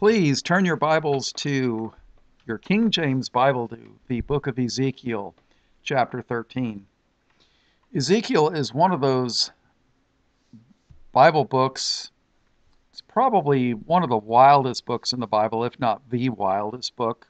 please turn your Bibles to your King James Bible to the book of Ezekiel, chapter 13. Ezekiel is one of those Bible books. It's probably one of the wildest books in the Bible, if not the wildest book.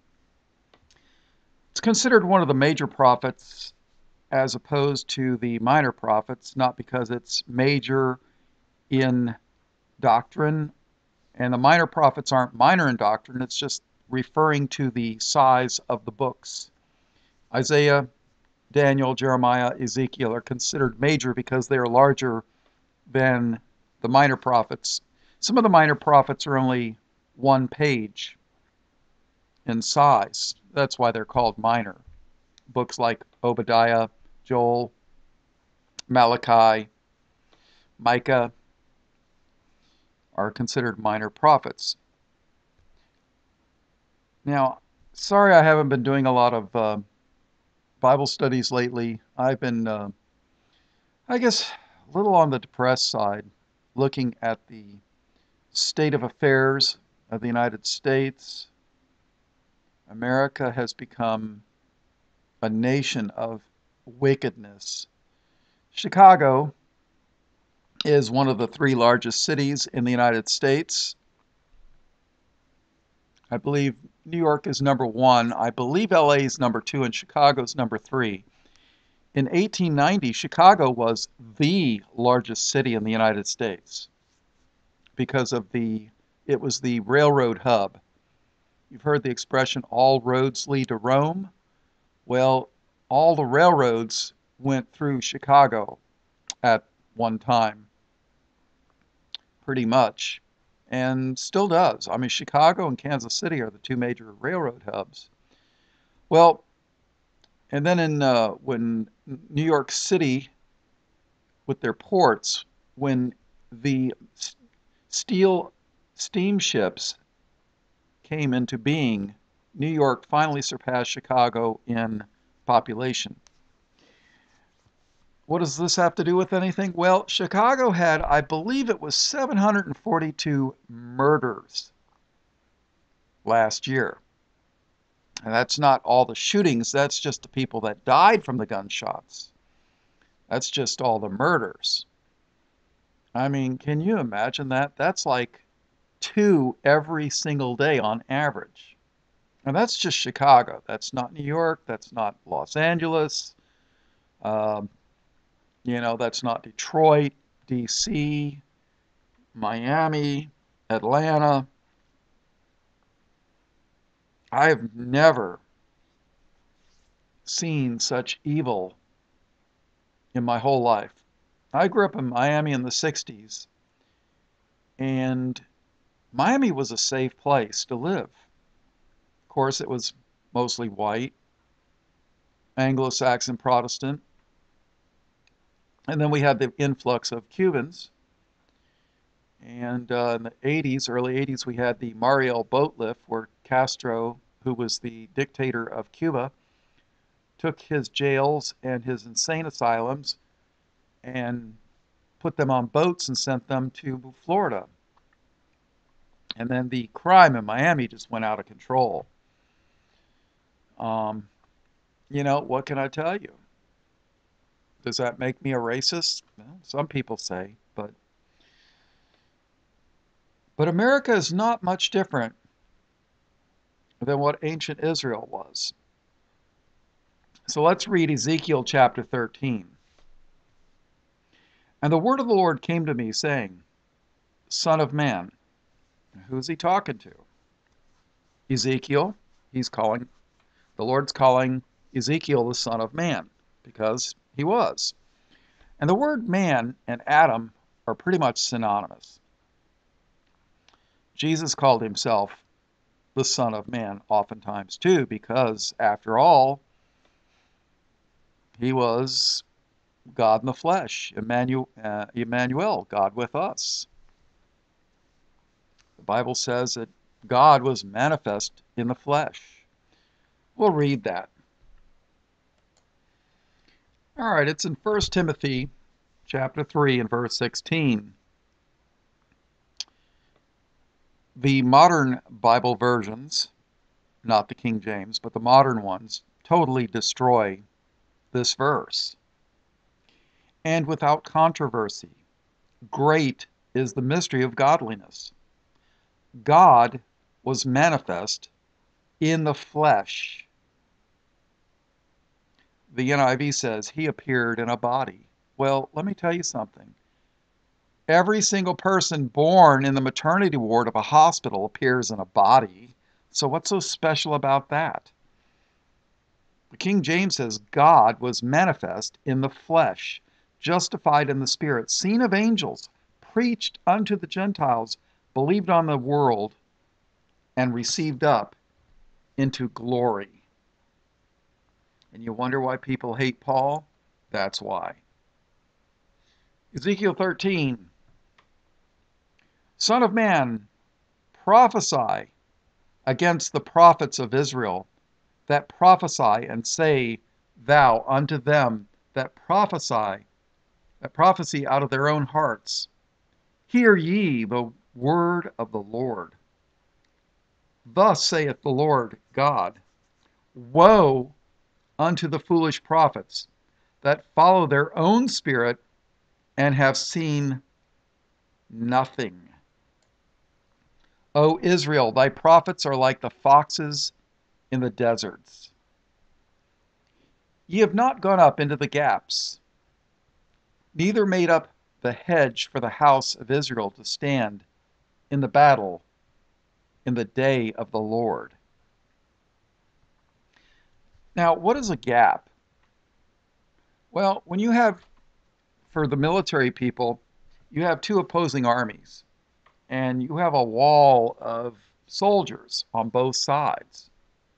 It's considered one of the major prophets as opposed to the minor prophets, not because it's major in doctrine, and the minor prophets aren't minor in doctrine, it's just referring to the size of the books. Isaiah, Daniel, Jeremiah, Ezekiel are considered major because they are larger than the minor prophets. Some of the minor prophets are only one page in size. That's why they're called minor. Books like Obadiah, Joel, Malachi, Micah are considered minor prophets. Now, sorry I haven't been doing a lot of Bible studies lately. I've been, I guess, a little on the depressed side, looking at the state of affairs of the United States. America has become a nation of wickedness. Chicago is one of the three largest cities in the United States. I believe New York is number one. I believe LA is number two, and Chicago is number three. In 1890, Chicago was the largest city in the United States because of it was the railroad hub. You've heard the expression, all roads lead to Rome. Well, all the railroads went through Chicago at one time, pretty much, and still does. I mean, Chicago and Kansas City are the two major railroad hubs. Well, and then when New York City, with their ports, when the steel steamships came into being, New York finally surpassed Chicago in population. What does this have to do with anything? Well, Chicago had, I believe it was 742 murders last year. And that's not all the shootings, that's just the people that died from the gunshots. That's just all the murders. I mean, can you imagine that? That's like 2 every single day on average. And that's just Chicago. That's not New York. That's not Los Angeles. That's not Detroit, D.C., Miami, Atlanta. I've never seen such evil in my whole life. I grew up in Miami in the 60s, and Miami was a safe place to live. Of course, it was mostly white, Anglo-Saxon Protestant, and then we had the influx of Cubans. And in the 80s, early 80s, we had the Mariel boat lift where Castro, who was the dictator of Cuba, took his jails and his insane asylums and put them on boats and sent them to Florida. And then the crime in Miami just went out of control. What can I tell you? Does that make me a racist? Well, some people say, but America is not much different than what ancient Israel was. So let's read Ezekiel chapter 13. And the word of the Lord came to me, saying, Son of man. Who's he talking to? Ezekiel. The Lord's calling Ezekiel the son of man, because he was. And the word man and Adam are pretty much synonymous. Jesus called himself the Son of Man oftentimes too, because after all, he was God in the flesh, Emmanuel, God with us. The Bible says that God was manifest in the flesh. We'll read that. All right, it's in 1 Timothy chapter 3 and verse 16. The modern Bible versions, not the King James, but the modern ones, totally destroy this verse. And without controversy, great is the mystery of godliness. God was manifest in the flesh. The NIV says he appeared in a body. Well, let me tell you something. Every single person born in the maternity ward of a hospital appears in a body. So what's so special about that? The King James says God was manifest in the flesh, justified in the spirit, seen of angels, preached unto the Gentiles, believed on the world, and received up into glory. And you wonder why people hate Paul? That's why. Ezekiel 13, Son of man, prophesy against the prophets of Israel that prophesy, and say thou unto them that prophesy out of their own hearts, hear ye the word of the Lord. Thus saith the Lord God, woe unto the foolish prophets that follow their own spirit and have seen nothing. O Israel, thy prophets are like the foxes in the deserts. Ye have not gone up into the gaps, neither made up the hedge for the house of Israel to stand in the battle in the day of the Lord. Now, what is a gap? Well, when you have, for the military people, you have two opposing armies, and you have a wall of soldiers on both sides.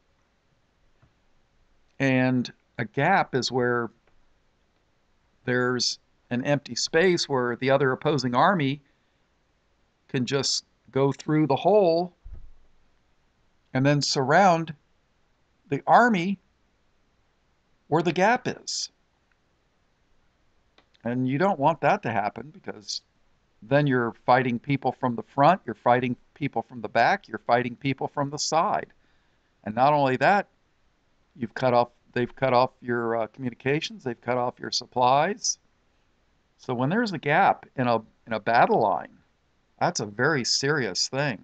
And a gap is where there's an empty space where the other opposing army can just go through the hole and then surround the army where the gap is. And you don't want that to happen, because then you're fighting people from the front, you're fighting people from the back, you're fighting people from the side. And not only that, they've cut off your communications, they've cut off your supplies. So when there's a gap in a battle line, that's a very serious thing.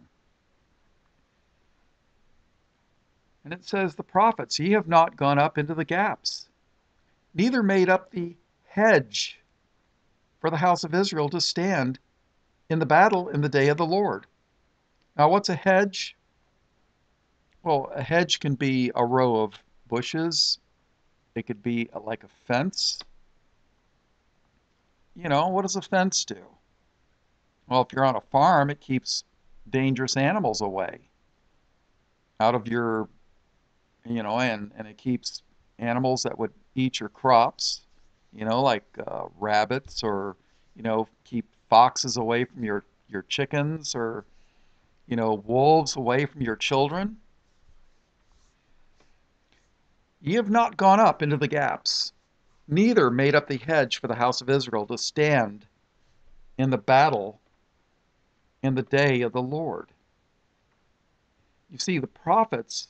And it says, the prophets, ye have not gone up into the gaps, neither made up the hedge for the house of Israel to stand in the battle in the day of the Lord. Now, what's a hedge? Well, a hedge can be a row of bushes. It could be like a fence. You know, what does a fence do? Well, if you're on a farm, it keeps dangerous animals away out of your, and it keeps animals that would eat your crops, like rabbits, or, keep foxes away from your chickens, or, wolves away from your children. Ye have not gone up into the gaps, neither made up the hedge for the house of Israel to stand in the battle in the day of the Lord. You see, the prophets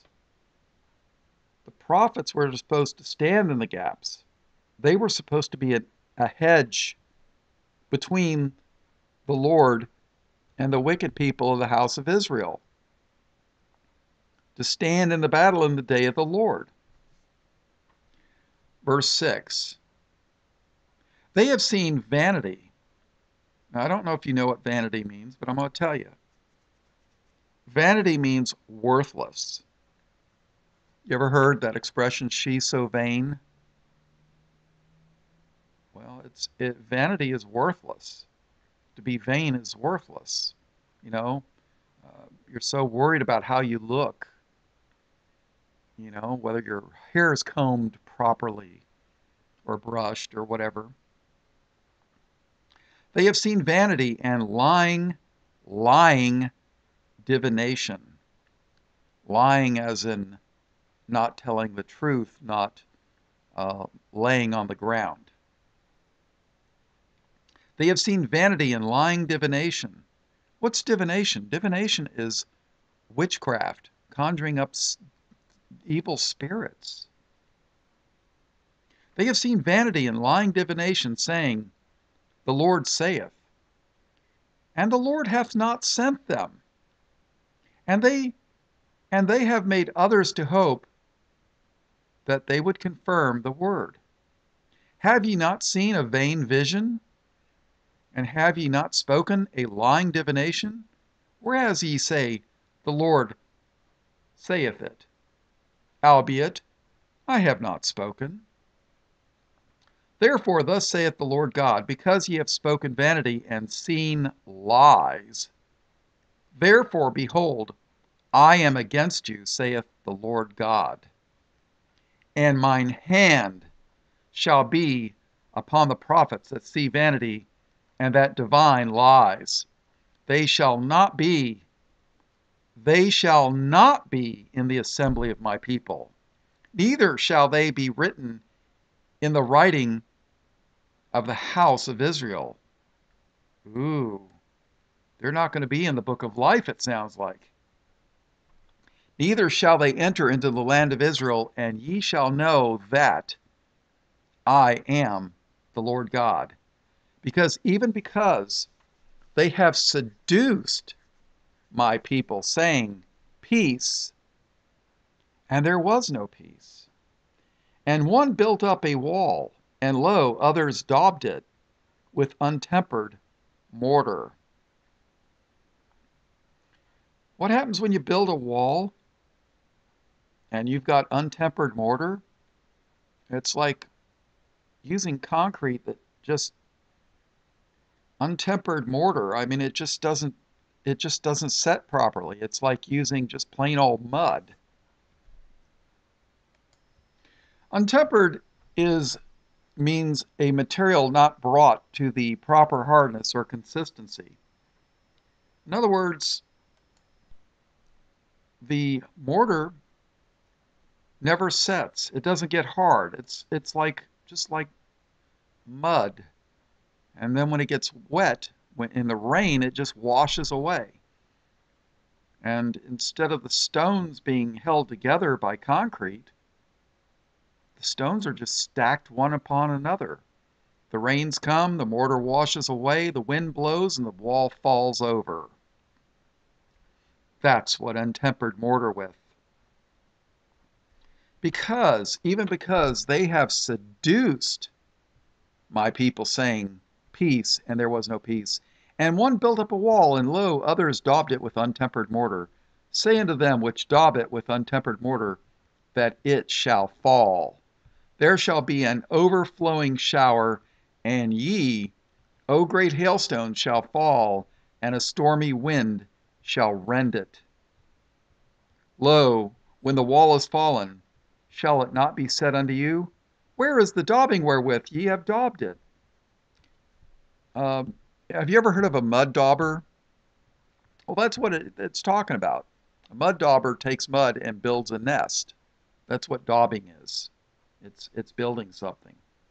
were supposed to stand in the gaps. They were supposed to be a hedge between the Lord and the wicked people of the house of Israel, to stand in the battle in the day of the Lord. Verse 6, they have seen vanity. Now, I don't know if you know what vanity means, but I'm going to tell you. Vanity means worthless. You ever heard that expression, she's so vain? Well, vanity is worthless. To be vain is worthless. You're so worried about how you look, whether your hair is combed properly or brushed or whatever. They have seen vanity and lying divination. Lying as in not telling the truth, not laying on the ground. They have seen vanity and lying divination. What's divination? Divination is witchcraft, conjuring up evil spirits. They have seen vanity and lying divination, saying, the Lord saith, and the Lord hath not sent them. And they have made others to hope that they would confirm the word. Have ye not seen a vain vision? And have ye not spoken a lying divination? Whereas ye say, the Lord saith it, albeit I have not spoken. Therefore thus saith the Lord God, because ye have spoken vanity and seen lies, therefore behold, I am against you, saith the Lord God, and mine hand shall be upon the prophets that see vanity and that divine lies. They shall not be in the assembly of my people, neither shall they be written in the writing of the house of Israel. Ooh, they're not going to be in the book of life, it sounds like. Neither shall they enter into the land of Israel, and ye shall know that I am the Lord God. Because they have seduced my people, saying, peace, and there was no peace. And one built up a wall, and lo, others daubed it with untempered mortar. What happens when you build a wall and you've got untempered mortar? It's like using concrete that just untempered mortar. I mean, it just doesn't set properly. It's like using just plain old mud. Untempered means a material not brought to the proper hardness or consistency. In other words, the mortar never sets. It doesn't get hard. It's like just like mud. And then when it gets wet, in the rain, it just washes away. And instead of the stones being held together by concrete, the stones are just stacked one upon another. The rains come, the mortar washes away, the wind blows, and the wall falls over. That's what untempered mortar with. Because they have seduced my people, saying, peace, and there was no peace. And one built up a wall, and lo, others daubed it with untempered mortar. Say unto them which daub it with untempered mortar, that it shall fall. There shall be an overflowing shower, and ye, O great hailstones, shall fall, and a stormy wind shall rend it. Lo, when the wall is fallen, shall it not be said unto you, where is the daubing wherewith ye have daubed it? Have you ever heard of a mud dauber? Well, that's what it's talking about. A mud dauber takes mud and builds a nest. That's what daubing is. It's building something.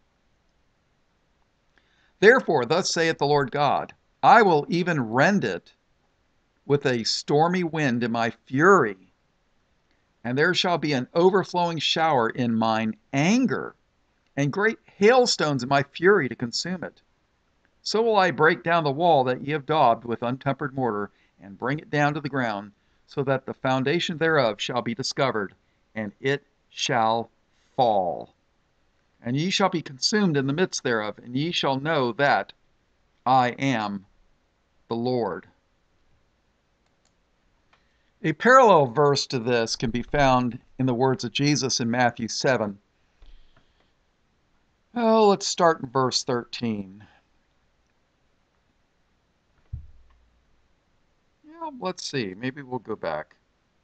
Therefore, thus saith the Lord God, I will even rend it with a stormy wind in my fury, and there shall be an overflowing shower in mine anger, and great hailstones in my fury to consume it. So will I break down the wall that ye have daubed with untempered mortar, and bring it down to the ground, so that the foundation thereof shall be discovered, and it shall fall. And ye shall be consumed in the midst thereof, and ye shall know that I am the Lord. A parallel verse to this can be found in the words of Jesus in Matthew 7. Oh, let's start in verse 13. Yeah, let's see. Maybe we'll go back.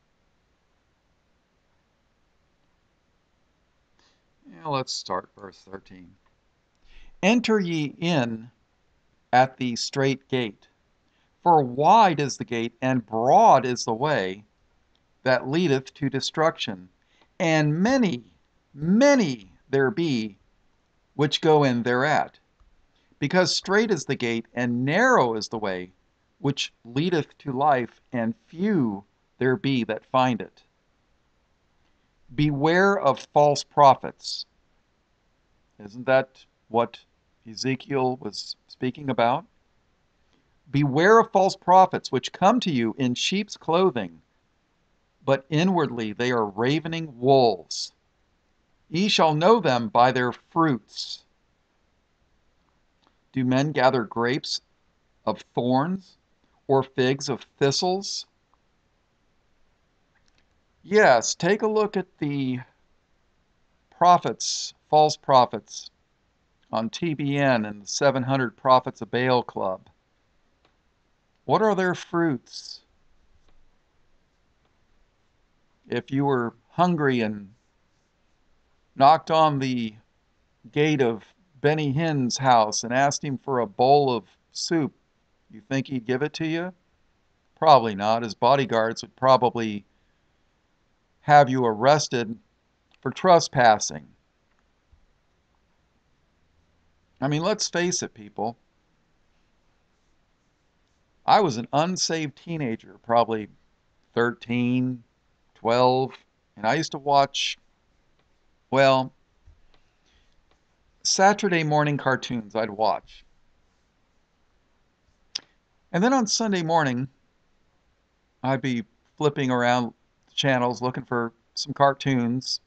Yeah, let's start verse 13. Enter ye in at the strait gate, for wide is the gate, and broad is the way that leadeth to destruction, and many, many there be which go in thereat. Because strait is the gate, and narrow is the way which leadeth to life, and few there be that find it. Beware of false prophets. Isn't that what Ezekiel was speaking about? Beware of false prophets, which come to you in sheep's clothing, but inwardly they are ravening wolves. Ye shall know them by their fruits. Do men gather grapes of thorns, or figs of thistles? Yes, take a look at the prophets, false prophets, on TBN and the 700 Prophets of Baal Club. What are their fruits? If you were hungry and knocked on the gate of Benny Hinn's house and asked him for a bowl of soup, you think he'd give it to you? Probably not. His bodyguards would probably have you arrested for trespassing. I mean, let's face it, people. I was an unsaved teenager, probably 13, 12, and I used to watch, well, Saturday morning cartoons I'd watch. And then on Sunday morning, I'd be flipping around channels looking for some cartoons.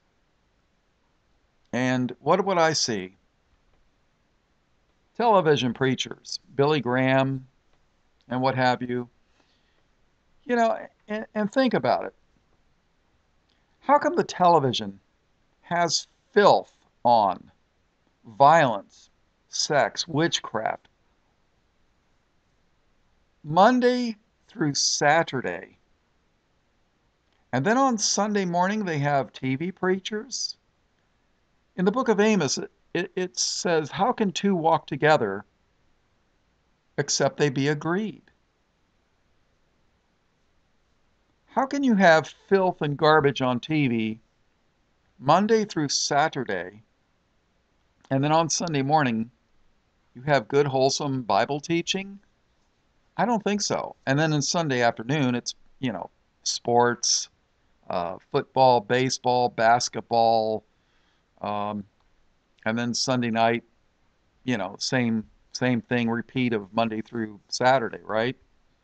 And what would I see? Television preachers, Billy Graham, and what have you. You know, and think about it. How come the television has filth on? Violence, sex, witchcraft. Monday through Saturday. And then on Sunday morning they have TV preachers. In the book of Amos, it says, how can two walk together except they be agreed? How can you have filth and garbage on TV Monday through Saturday, and then on Sunday morning you have good, wholesome Bible teaching? I don't think so. And then on Sunday afternoon, it's, sports, football, baseball, basketball, and then Sunday night, same thing, repeat of Monday through Saturday, right?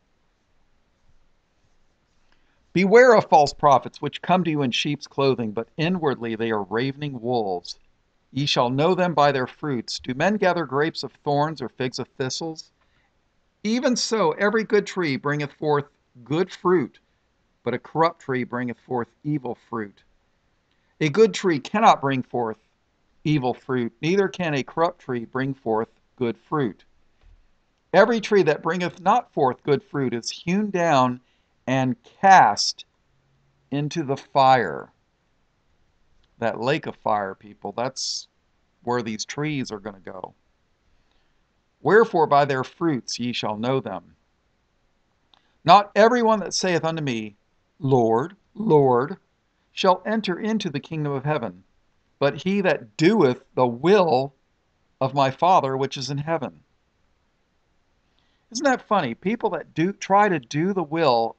Beware of false prophets, which come to you in sheep's clothing, but inwardly they are ravening wolves. Ye shall know them by their fruits. Do men gather grapes of thorns or figs of thistles? Even so, every good tree bringeth forth good fruit, but a corrupt tree bringeth forth evil fruit. A good tree cannot bring forth evil fruit, neither can a corrupt tree bring forth good fruit. Every tree that bringeth not forth good fruit is hewn down and cast into the fire. That lake of fire, people, that's where these trees are going to go. Wherefore by their fruits ye shall know them. Not everyone that saith unto me, Lord, Lord, shall enter into the kingdom of heaven, but he that doeth the will of my Father which is in heaven. Isn't that funny? People that try to do the will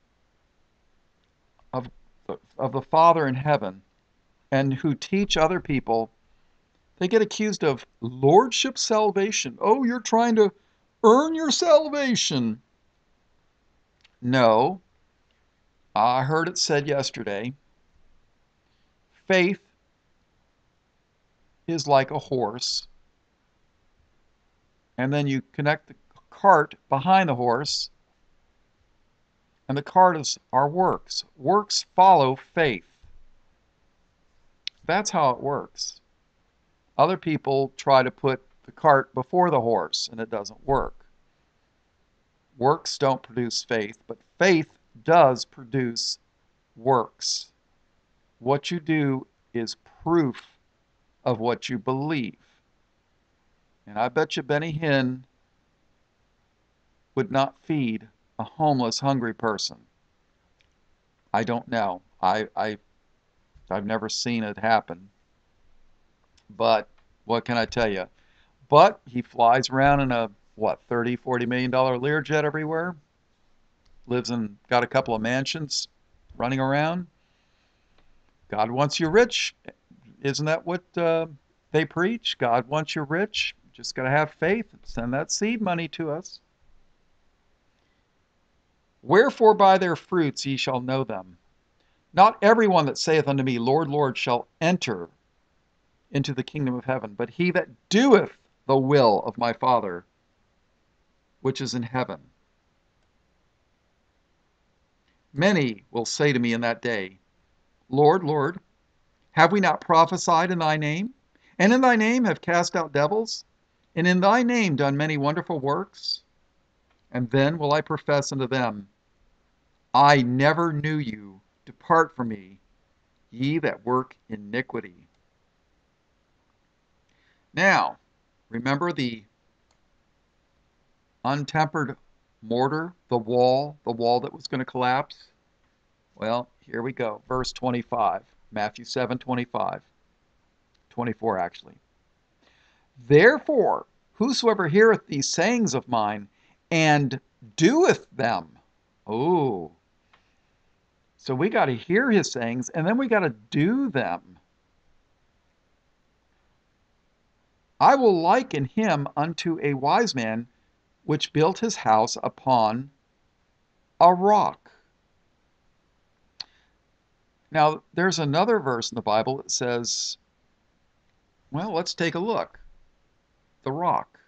of the Father in heaven and who teach other people, they get accused of lordship salvation. Oh, you're trying to earn your salvation. No. I heard it said yesterday, faith is like a horse, and then you connect the cart behind the horse, and the cart is our works. Works follow faith. That's how it works. Other people try to put the cart before the horse, and it doesn't work. Works don't produce faith, but faith does produce works. What you do is proof of what you believe. And I bet you Benny Hinn would not feed a homeless, hungry person. I don't know. I've never seen it happen. But what can I tell you? But he flies around in a what, $30, $40 million Learjet everywhere? Got a couple of mansions running around. God wants you rich. Isn't that what they preach? God wants you rich. Just got to have faith and send that seed money to us. Wherefore by their fruits ye shall know them. Not everyone that saith unto me, Lord, Lord, shall enter into the kingdom of heaven, but he that doeth the will of my Father which is in heaven. Many will say to me in that day, Lord, Lord, have we not prophesied in thy name? And in thy name have cast out devils? And in thy name done many wonderful works? And then will I profess unto them, I never knew you. Depart from me, ye that work iniquity. Now, remember the untempered mortar, the wall that was going to collapse? Well, here we go. Verse 25, Matthew 7:25, 24 actually. Therefore, whosoever heareth these sayings of mine and doeth them. Oh, so we got to hear his sayings and then we got to do them. I will liken him unto a wise man which built his house upon a rock. Now, there's another verse in the Bible that says, well, let's take a look. The rock.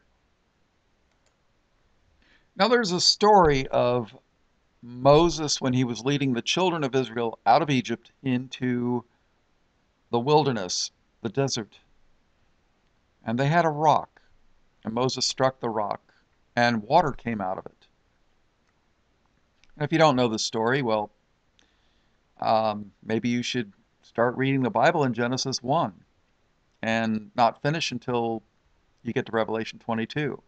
Now, there's a story of Moses when he was leading the children of Israel out of Egypt into the wilderness, the desert. And they had a rock. And Moses struck the rock, and water came out of it. And if you don't know the story, well, maybe you should start reading the Bible in Genesis 1 and not finish until you get to Revelation 22.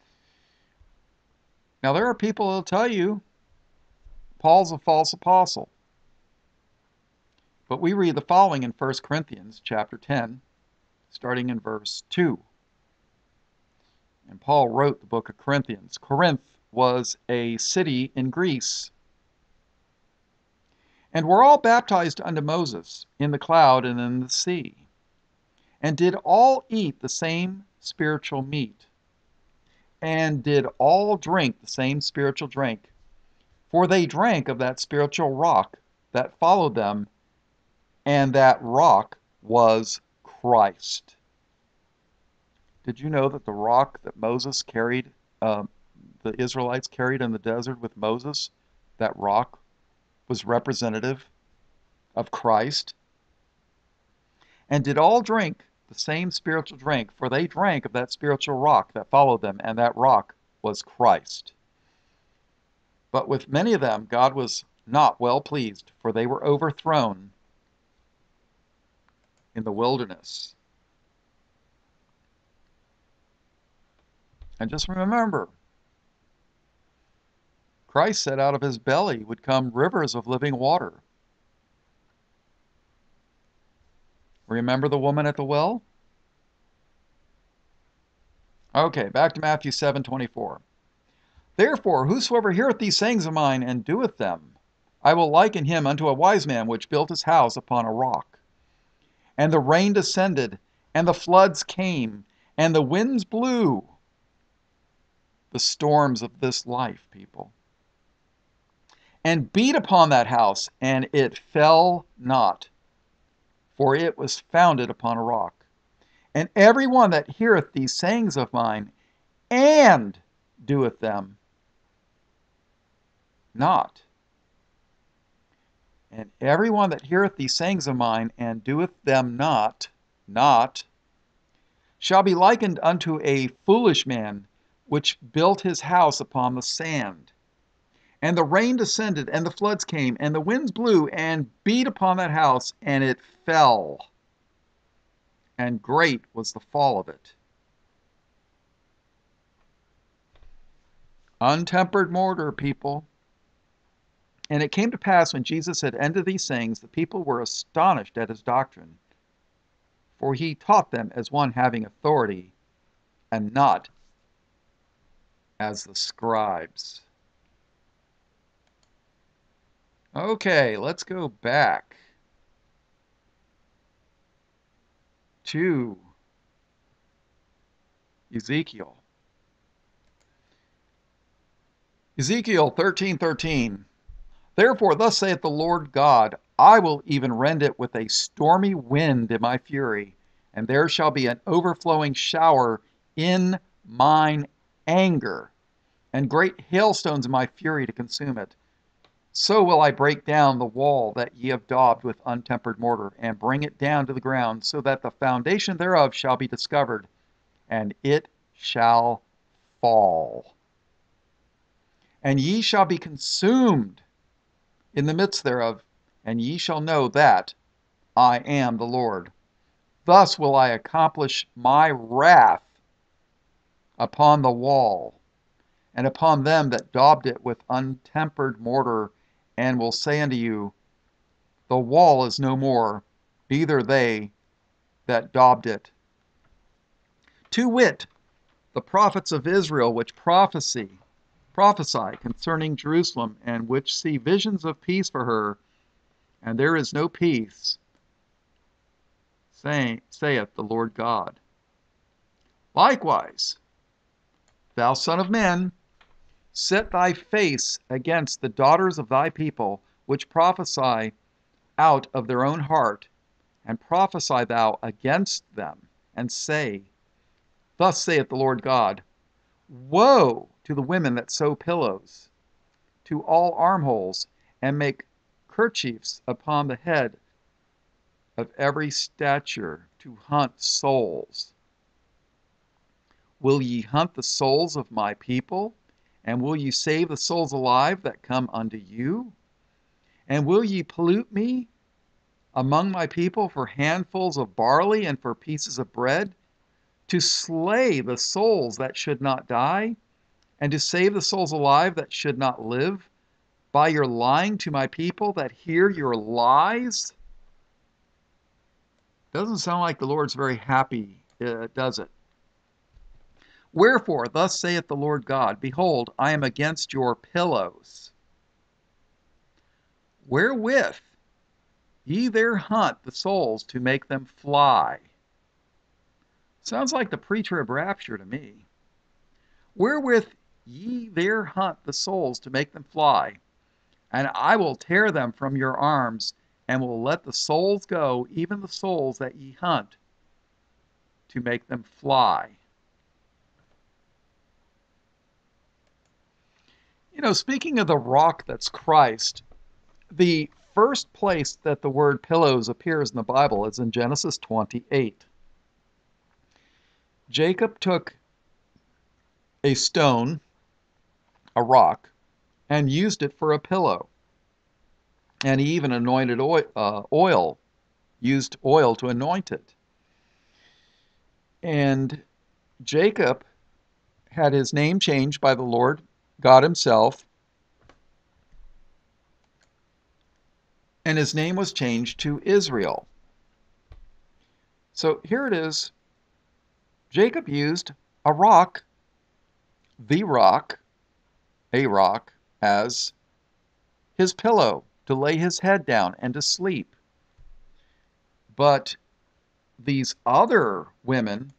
Now, there are people who will tell you Paul's a false apostle. But we read the following in 1 Corinthians chapter 10, starting in verse 2. And Paul wrote the book of Corinthians. Corinth was a city in Greece. And were all baptized unto Moses in the cloud and in the sea, and did all eat the same spiritual meat, and did all drink the same spiritual drink, for they drank of that spiritual rock that followed them, and that rock was Christ. Did you know that the rock that Moses carried, the Israelites carried in the desert with Moses, that rock was representative of Christ? And did all drink the same spiritual drink, for they drank of that spiritual rock that followed them, and that rock was Christ. But with many of them God was not well pleased, for they were overthrown in the wilderness. And just remember, Christ said out of his belly would come rivers of living water. Remember the woman at the well? Okay, back to Matthew 7:24. Therefore, whosoever heareth these sayings of mine and doeth them, I will liken him unto a wise man which built his house upon a rock. And the rain descended, and the floods came, and the winds blew. The storms of this life, people. And beat upon that house, and it fell not, for it was founded upon a rock. And every one that heareth these sayings of mine, and doeth them not. And every one that heareth these sayings of mine, and doeth them not, shall be likened unto a foolish man, which built his house upon the sand. And the rain descended, and the floods came, and the winds blew, and beat upon that house, and it fell. And great was the fall of it. Untempered mortar, people. And it came to pass, when Jesus had ended these sayings, the people were astonished at his doctrine. For he taught them as one having authority, and not as the scribes. Okay, let's go back to Ezekiel. Ezekiel 13:13. Therefore, thus saith the Lord God, I will even rend it with a stormy wind in my fury, and there shall be an overflowing shower in mine anger, and great hailstones in my fury to consume it. So will I break down the wall that ye have daubed with untempered mortar, and bring it down to the ground, so that the foundation thereof shall be discovered, and it shall fall. And ye shall be consumed in the midst thereof, and ye shall know that I am the Lord. Thus will I accomplish my wrath upon the wall, and upon them that daubed it with untempered mortar, and will say unto you, the wall is no more, neither they that daubed it. To wit, the prophets of Israel which prophesy concerning Jerusalem, and which see visions of peace for her, and there is no peace, saith the Lord God. Likewise, thou son of man, set thy face against the daughters of thy people, which prophesy out of their own heart, and prophesy thou against them, and say, thus saith the Lord God, woe to the women that sew pillows to all armholes, and make kerchiefs upon the head of every stature, to hunt souls. Will ye hunt the souls of my people? And will ye save the souls alive that come unto you? And will ye pollute me among my people for handfuls of barley and for pieces of bread, to slay the souls that should not die, and to save the souls alive that should not live, by your lying to my people that hear your lies? Doesn't sound like the Lord's very happy, does it? Wherefore, thus saith the Lord God, behold, I am against your pillows, wherewith ye there hunt the souls to make them fly. Sounds like the pre-trib rapture to me. Wherewith ye there hunt the souls to make them fly, and I will tear them from your arms, and will let the souls go, even the souls that ye hunt, to make them fly. You know, speaking of the rock that's Christ, the first place that the word pillows appears in the Bible is in Genesis 28. Jacob took a stone, a rock, and used it for a pillow. And he even anointed oil, used oil to anoint it. And Jacob had his name changed by the Lord God himself, and his name was changed to Israel. So here it is. Jacob used a rock, a rock, as his pillow to lay his head down and to sleep. But these other women,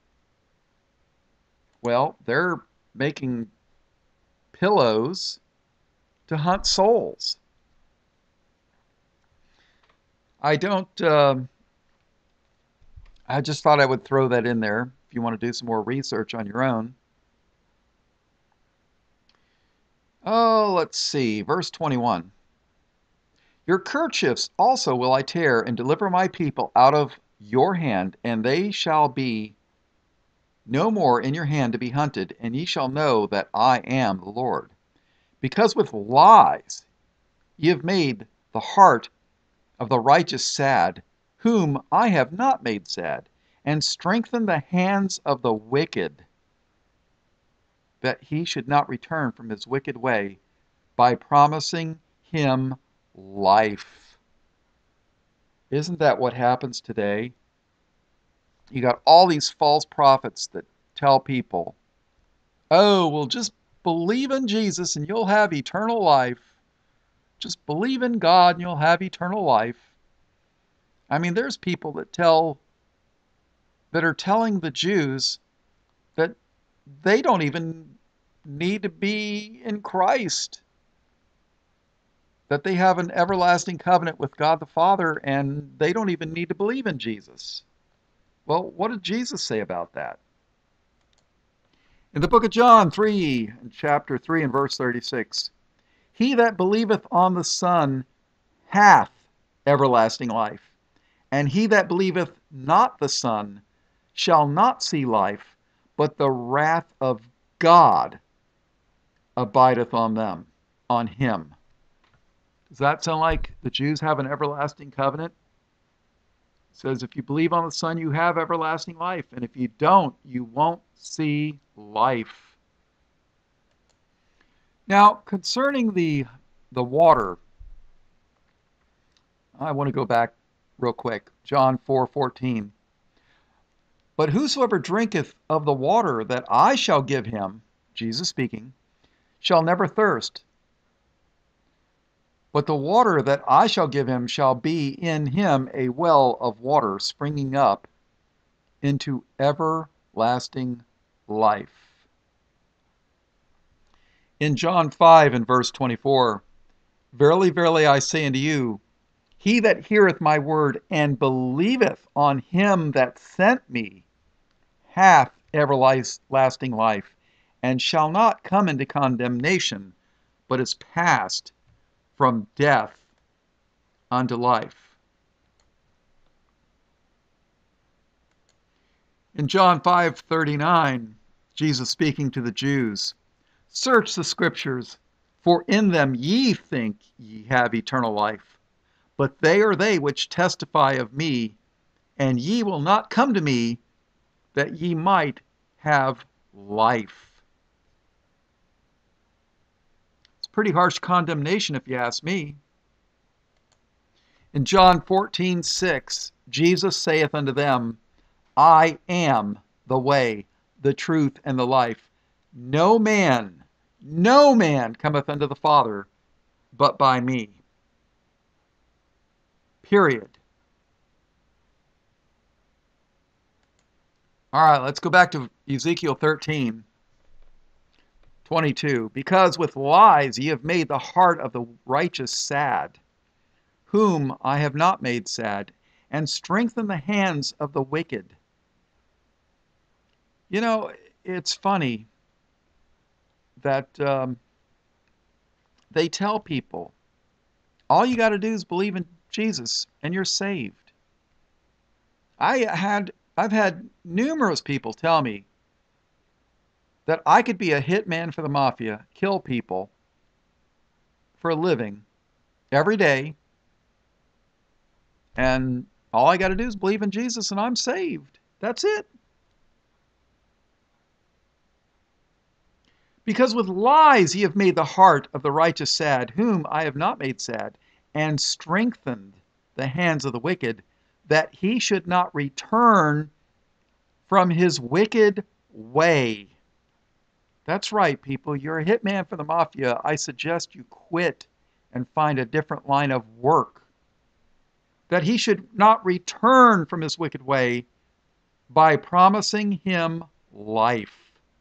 well, they're making pillows to hunt souls. I just thought I would throw that in there if you want to do some more research on your own. Oh, let's see, verse 21. Your kerchiefs also will I tear, and deliver my people out of your hand, and they shall be no more in your hand to be hunted, and ye shall know that I am the Lord. Because with lies ye have made the heart of the righteous sad, whom I have not made sad, and strengthened the hands of the wicked, that he should not return from his wicked way, by promising him life. Isn't that what happens today? You got all these false prophets that tell people, oh, well, just believe in Jesus and you'll have eternal life. Just believe in God and you'll have eternal life. I mean, there's people that are telling the Jews that they don't even need to be in Christ, that they have an everlasting covenant with God the Father, and they don't even need to believe in Jesus. Well, what did Jesus say about that? In the book of John 3, chapter 3 and verse 36, he that believeth on the Son hath everlasting life, and he that believeth not the Son shall not see life, but the wrath of God abideth on him. Does that sound like the Jews have an everlasting covenant? It says if you believe on the Son, you have everlasting life, and if you don't, you won't see life. Now, concerning the water, I want to go back real quick. John 4:14. But whosoever drinketh of the water that I shall give him, Jesus speaking, shall never thirst. But the water that I shall give him shall be in him a well of water springing up into everlasting life. In John 5 and verse 24, verily, verily, I say unto you, he that heareth my word and believeth on him that sent me hath everlasting life, and shall not come into condemnation, but is passed from death unto life. In John 5:39, Jesus speaking to the Jews, search the scriptures, for in them ye think ye have eternal life, but they are they which testify of me, and ye will not come to me that ye might have life. It's pretty harsh condemnation if you ask me. In John 14:6, Jesus saith unto them, I am the way, the truth, and the life. No man cometh unto the Father but by me. Period. All right, let's go back to Ezekiel 13:22. Because with lies ye have made the heart of the righteous sad, whom I have not made sad, and strengthened the hands of the wicked. You know, it's funny that they tell people, all you got to do is believe in Jesus and you're saved. I've had numerous people tell me that I could be a hitman for the mafia, kill people for a living every day, and all I got to do is believe in Jesus and I'm saved. That's it. Because with lies ye have made the heart of the righteous sad, whom I have not made sad, and strengthened the hands of the wicked, that he should not return from his wicked way. That's right, people. You're a hitman for the mafia. I suggest you quit and find a different line of work. That he should not return from his wicked way by promising him life.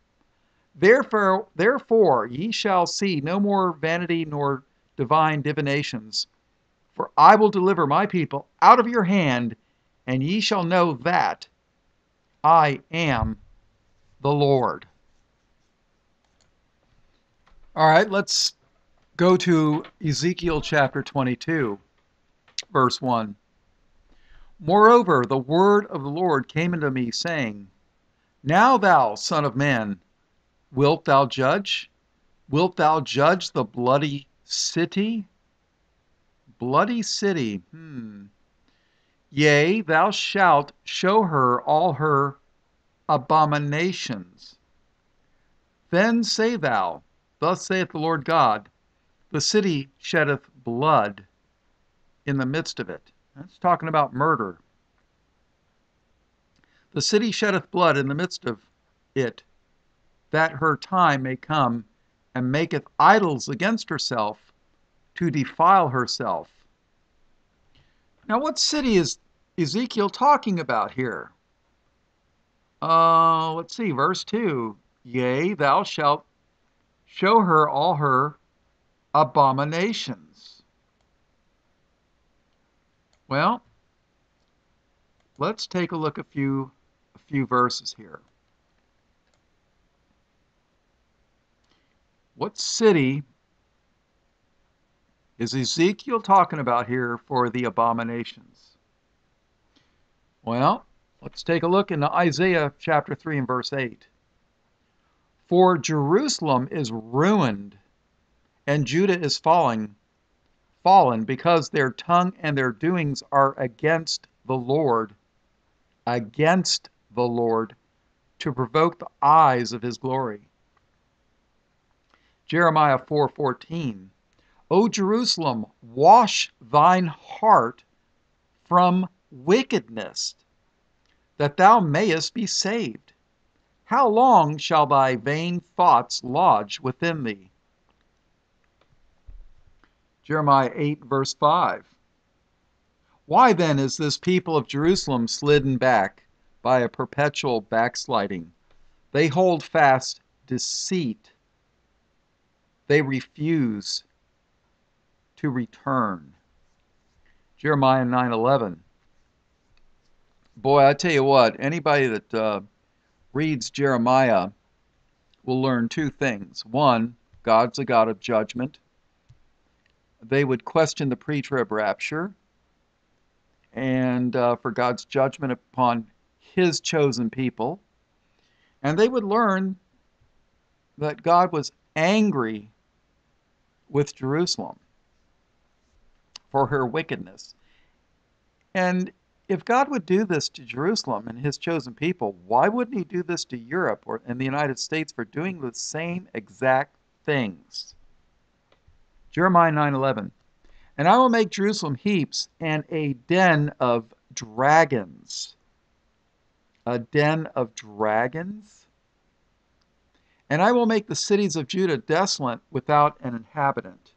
Therefore ye shall see no more vanity nor divine divinations, for I will deliver my people out of your hand, and ye shall know that I am the Lord. All right, let's go to Ezekiel chapter 22, verse 1. Moreover, the word of the Lord came unto me, saying, Now thou, son of man, wilt thou judge? Wilt thou judge the bloody city? Bloody city. Yea, thou shalt show her all her abominations. Then say thou, Thus saith the Lord God, the city sheddeth blood in the midst of it. That's talking about murder. The city sheddeth blood in the midst of it, that her time may come, and maketh idols against herself to defile herself. Now, what city is Ezekiel talking about here? Let's see, verse 2. Yea, thou shalt show her all her abominations. Well, let's take a look at a few verses here. What city is Ezekiel talking about here for the abominations? Well, let's take a look in Isaiah chapter 3 and verse 8. For Jerusalem is ruined, and Judah is fallen, because their tongue and their doings are against the Lord, to provoke the eyes of his glory. Jeremiah 4:14. O Jerusalem, wash thine heart from wickedness, that thou mayest be saved. How long shall thy vain thoughts lodge within thee? Jeremiah 8, verse 5. Why then is this people of Jerusalem slidden back by a perpetual backsliding? They hold fast deceit. They refuse to return. Jeremiah 9:11. Boy, I tell you what, anybody that reads Jeremiah will learn two things. One, God's a God of judgment. They would question the pre-trib rapture and for God's judgment upon his chosen people. And they would learn that God was angry with Jerusalem for her wickedness. And if God would do this to Jerusalem and his chosen people, why wouldn't he do this to Europe and the United States for doing the same exact things? Jeremiah 9:11. And I will make Jerusalem heaps and a den of dragons. A den of dragons? And I will make the cities of Judah desolate without an inhabitant.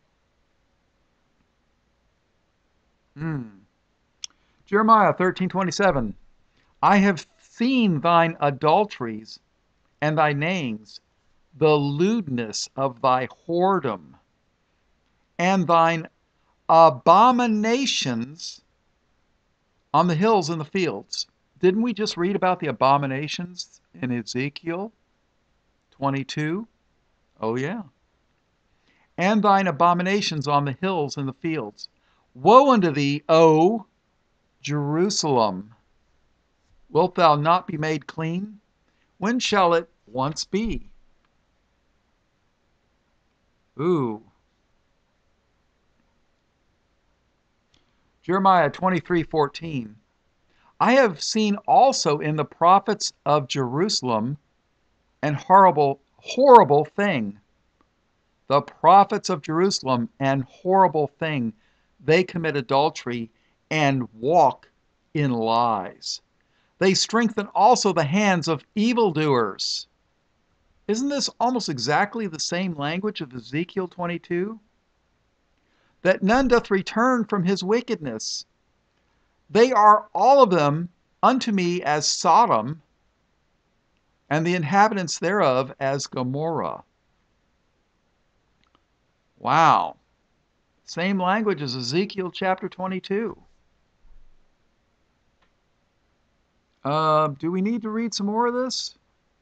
Jeremiah 13:27. I have seen thine adulteries and thy nayings, the lewdness of thy whoredom, and thine abominations on the hills and the fields. Didn't we just read about the abominations in Ezekiel 22? Oh, yeah. And thine abominations on the hills and the fields. Woe unto thee, O Jerusalem! Wilt thou not be made clean? When shall it once be? Ooh. Jeremiah 23:14. I have seen also in the prophets of Jerusalem an horrible thing. The prophets of Jerusalem, an horrible thing. They commit adultery and walk in lies. They strengthen also the hands of evildoers. Isn't this almost exactly the same language of Ezekiel 22? That none doth return from his wickedness. They are all of them unto me as Sodom, and the inhabitants thereof as Gomorrah. Wow. Same language as Ezekiel chapter 22. Do we need to read some more of this?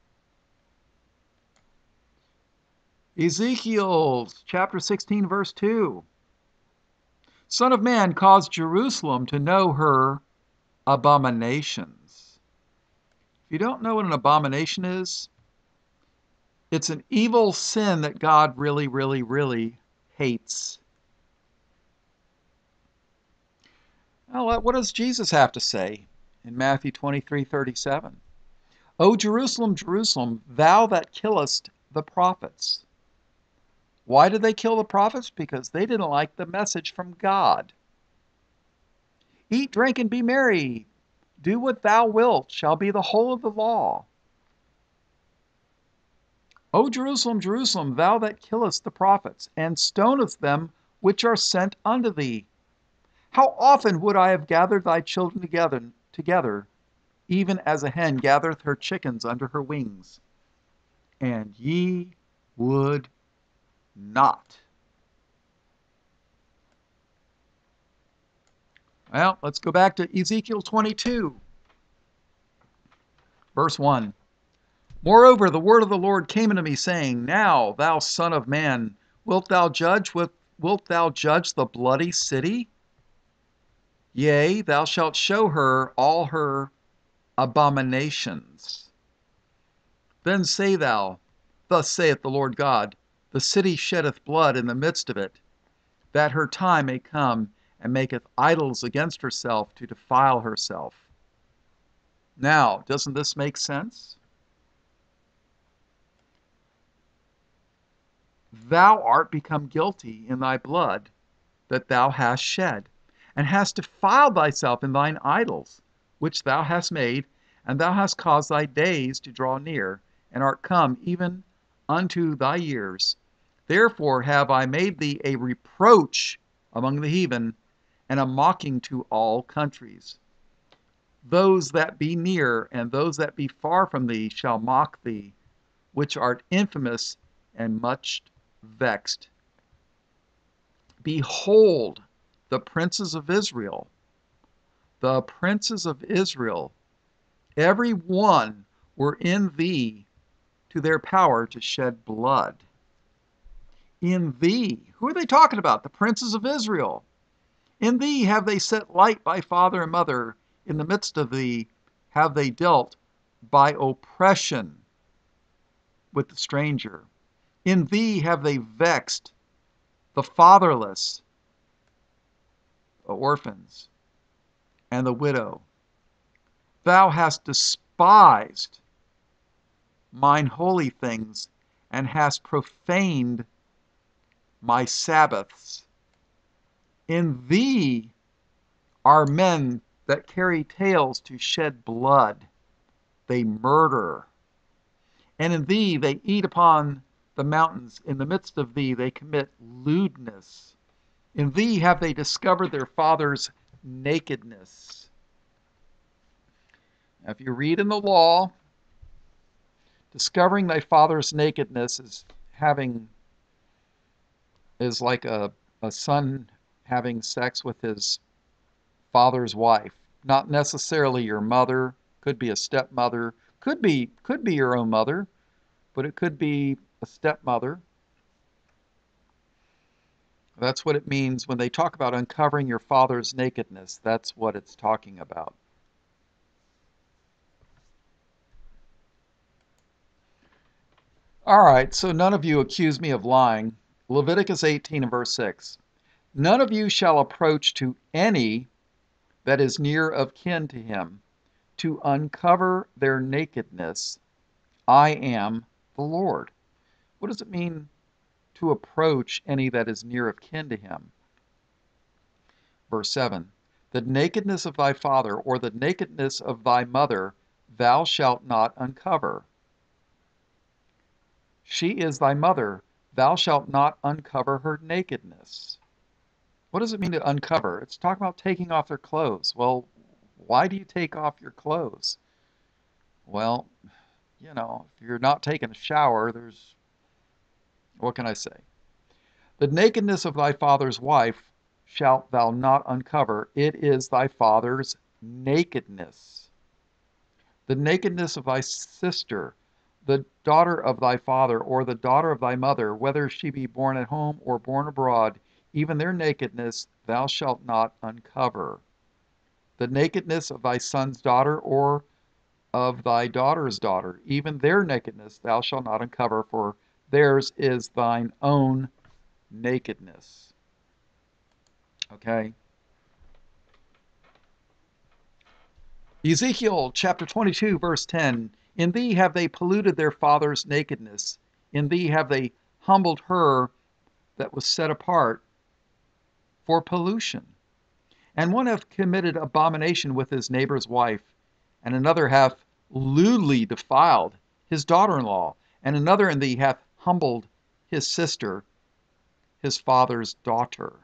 Ezekiel chapter 16, verse 2. Son of man, cause Jerusalem to know her abominations. If you don't know what an abomination is, it's an evil sin that God really, really, really hates. Now, what does Jesus have to say in Matthew 23:37? O Jerusalem, Jerusalem, thou that killest the prophets. Why did they kill the prophets? Because they didn't like the message from God. Eat, drink, and be merry. Do what thou wilt shall be the whole of the law. O Jerusalem, Jerusalem, thou that killest the prophets, and stonest them which are sent unto thee, how often would I have gathered thy children together, even as a hen gathereth her chickens under her wings, and ye would not. Well, let's go back to Ezekiel 22, verse 1. Moreover, the word of the Lord came unto me, saying, Now, thou son of man, wilt thou judge the bloody city? Yea, thou shalt show her all her abominations. Then say thou, Thus saith the Lord God, the city sheddeth blood in the midst of it, that her time may come, and maketh idols against herself to defile herself. Now, doesn't this make sense? Thou art become guilty in thy blood that thou hast shed, and hast defiled thyself in thine idols, which thou hast made, and thou hast caused thy days to draw near, and art come even unto thy years. Therefore have I made thee a reproach among the heathen, and a mocking to all countries. Those that be near and those that be far from thee shall mock thee, which art infamous and much vexed. Behold, the princes of Israel, every one were in thee to their power to shed blood. In thee. Who are they talking about? The princes of Israel. In thee have they set light by father and mother. In the midst of thee have they dealt by oppression with the stranger. In thee have they vexed the fatherless, the orphans, and the widow. Thou hast despised mine holy things, and hast profaned my Sabbaths. In thee are men that carry tales to shed blood. They murder. And in thee they eat upon the mountains. In the midst of thee they commit lewdness. In thee have they discovered their father's nakedness. Now, if you read in the law, discovering thy father's nakedness is like a son having sex with his father's wife. Not necessarily your mother, could be a stepmother, could be your own mother, but it could be a stepmother. That's what it means when they talk about uncovering your father's nakedness. That's what it's talking about. All right, so none of you accuse me of lying. Leviticus 18 and verse 6. None of you shall approach to any that is near of kin to him, to uncover their nakedness. I am the Lord. What does it mean to approach any that is near of kin to him? Verse 7. The nakedness of thy father or the nakedness of thy mother thou shalt not uncover. She is thy mother. Thou shalt not uncover her nakedness. What does it mean to uncover? It's talking about taking off their clothes. Well, why do you take off your clothes? Well, if you're not taking a shower, what can I say? The nakedness of thy father's wife shalt thou not uncover. It is thy father's nakedness. The nakedness of thy sister, the daughter of thy father, or the daughter of thy mother, whether she be born at home or born abroad, even their nakedness thou shalt not uncover. The nakedness of thy son's daughter, or of thy daughter's daughter, even their nakedness thou shalt not uncover, for theirs is thine own nakedness. Okay? Ezekiel Chapter 22, verse 10. In thee have they polluted their father's nakedness. In thee have they humbled her that was set apart for pollution. And one hath committed abomination with his neighbor's wife, and another hath lewdly defiled his daughter-in-law, And another in thee hath humbled his sister, his father's daughter.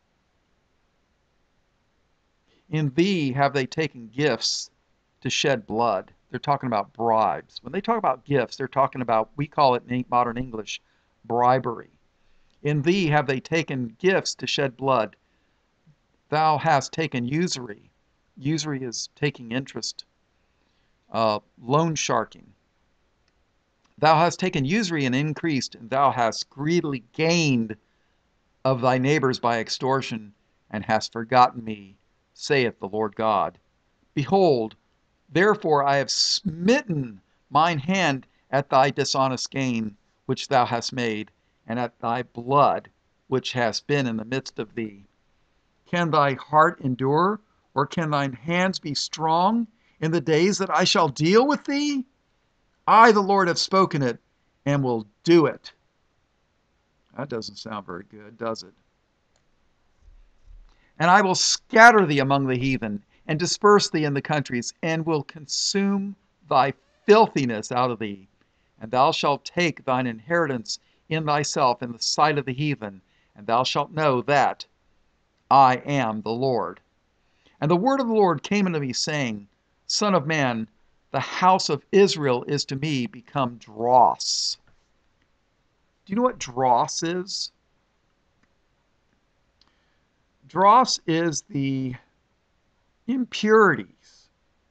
In thee have they taken gifts to shed blood. They're talking about bribes. When they talk about gifts, they're talking about, we call it in modern English, bribery. In thee have they taken gifts to shed blood. Thou hast taken usury. Usury is taking interest. Loan sharking. Thou hast taken usury and increased, and thou hast greedily gained of thy neighbors by extortion, and hast forgotten me, saith the Lord God. Behold, therefore I have smitten mine hand at thy dishonest gain, which thou hast made, and at thy blood, which has been in the midst of thee. Can thy heart endure, or can thine hands be strong in the days that I shall deal with thee? I, the Lord, have spoken it, and will do it. That doesn't sound very good, does it? And I will scatter thee among the heathen, and disperse thee in the countries, and will consume thy filthiness out of thee. And thou shalt take thine inheritance in thyself in the sight of the heathen, and thou shalt know that I am the Lord. And the word of the Lord came unto me, saying, Son of man, the house of Israel is to me become dross. Do you know what dross is? Dross is the impurities.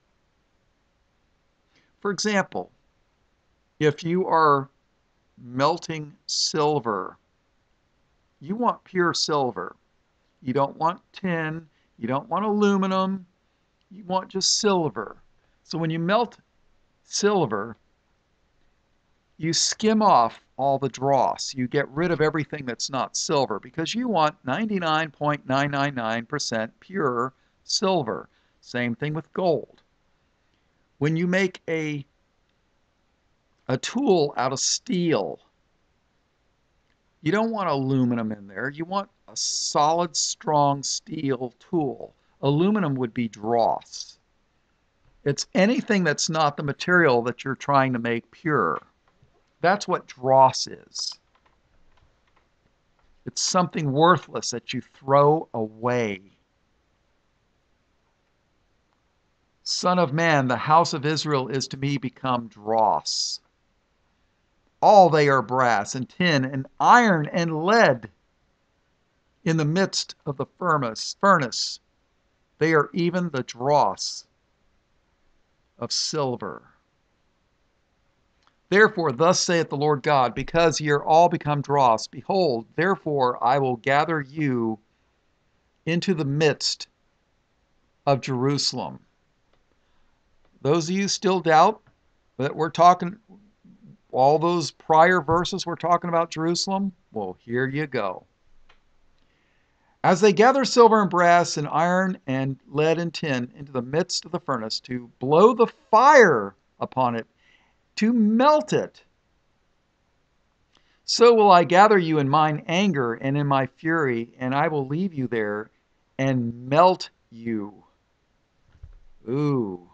For example, if you are melting silver, you want pure silver. You don't want tin, you don't want aluminum, you want just silver. So when you melt silver, you skim off all the dross. You get rid of everything that's not silver because you want 99.999% pure silver. Same thing with gold. When you make a tool out of steel, you don't want aluminum in there. You want a solid, strong steel tool. Aluminum would be dross. It's anything that's not the material that you're trying to make pure. That's what dross is. It's something worthless that you throw away. Son of man, the house of Israel is to me become dross. All they are brass and tin and iron and lead. In the midst of the furnace, they are even the dross of silver. Therefore, thus saith the Lord God, because ye are all become dross, behold, therefore I will gather you into the midst of Jerusalem. Those of you still doubt that we're talking, all those prior verses we're talking about Jerusalem? Well, here you go. As they gather silver and brass and iron and lead and tin into the midst of the furnace to blow the fire upon it, to melt it. So will I gather you in mine anger and in my fury, and I will leave you there and melt you. Ooh.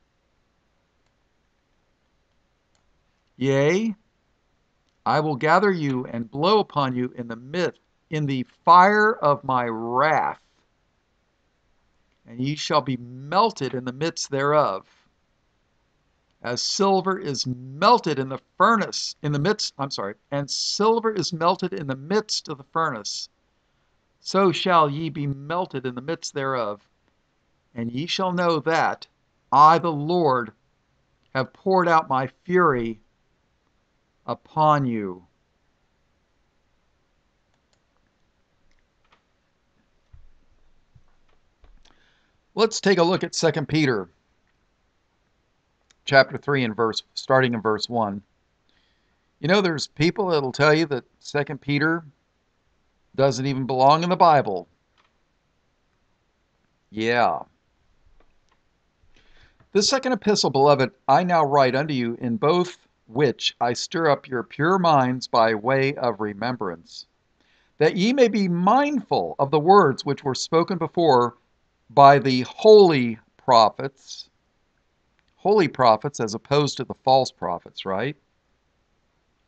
Yea, I will gather you and blow upon you in the fire of my wrath, and ye shall be melted in the midst thereof. As silver is melted in the furnace, and silver is melted in the midst of the furnace, so shall ye be melted in the midst thereof. And ye shall know that I, the Lord, have poured out my fury upon you. Let's take a look at 2 Peter chapter 3 and starting in verse 1. You know, there's people that'll tell you that 2 Peter doesn't even belong in the Bible. Yeah. This second epistle, beloved, I now write unto you, in both which I stir up your pure minds by way of remembrance, that ye may be mindful of the words which were spoken before by the holy prophets as opposed to the false prophets, right?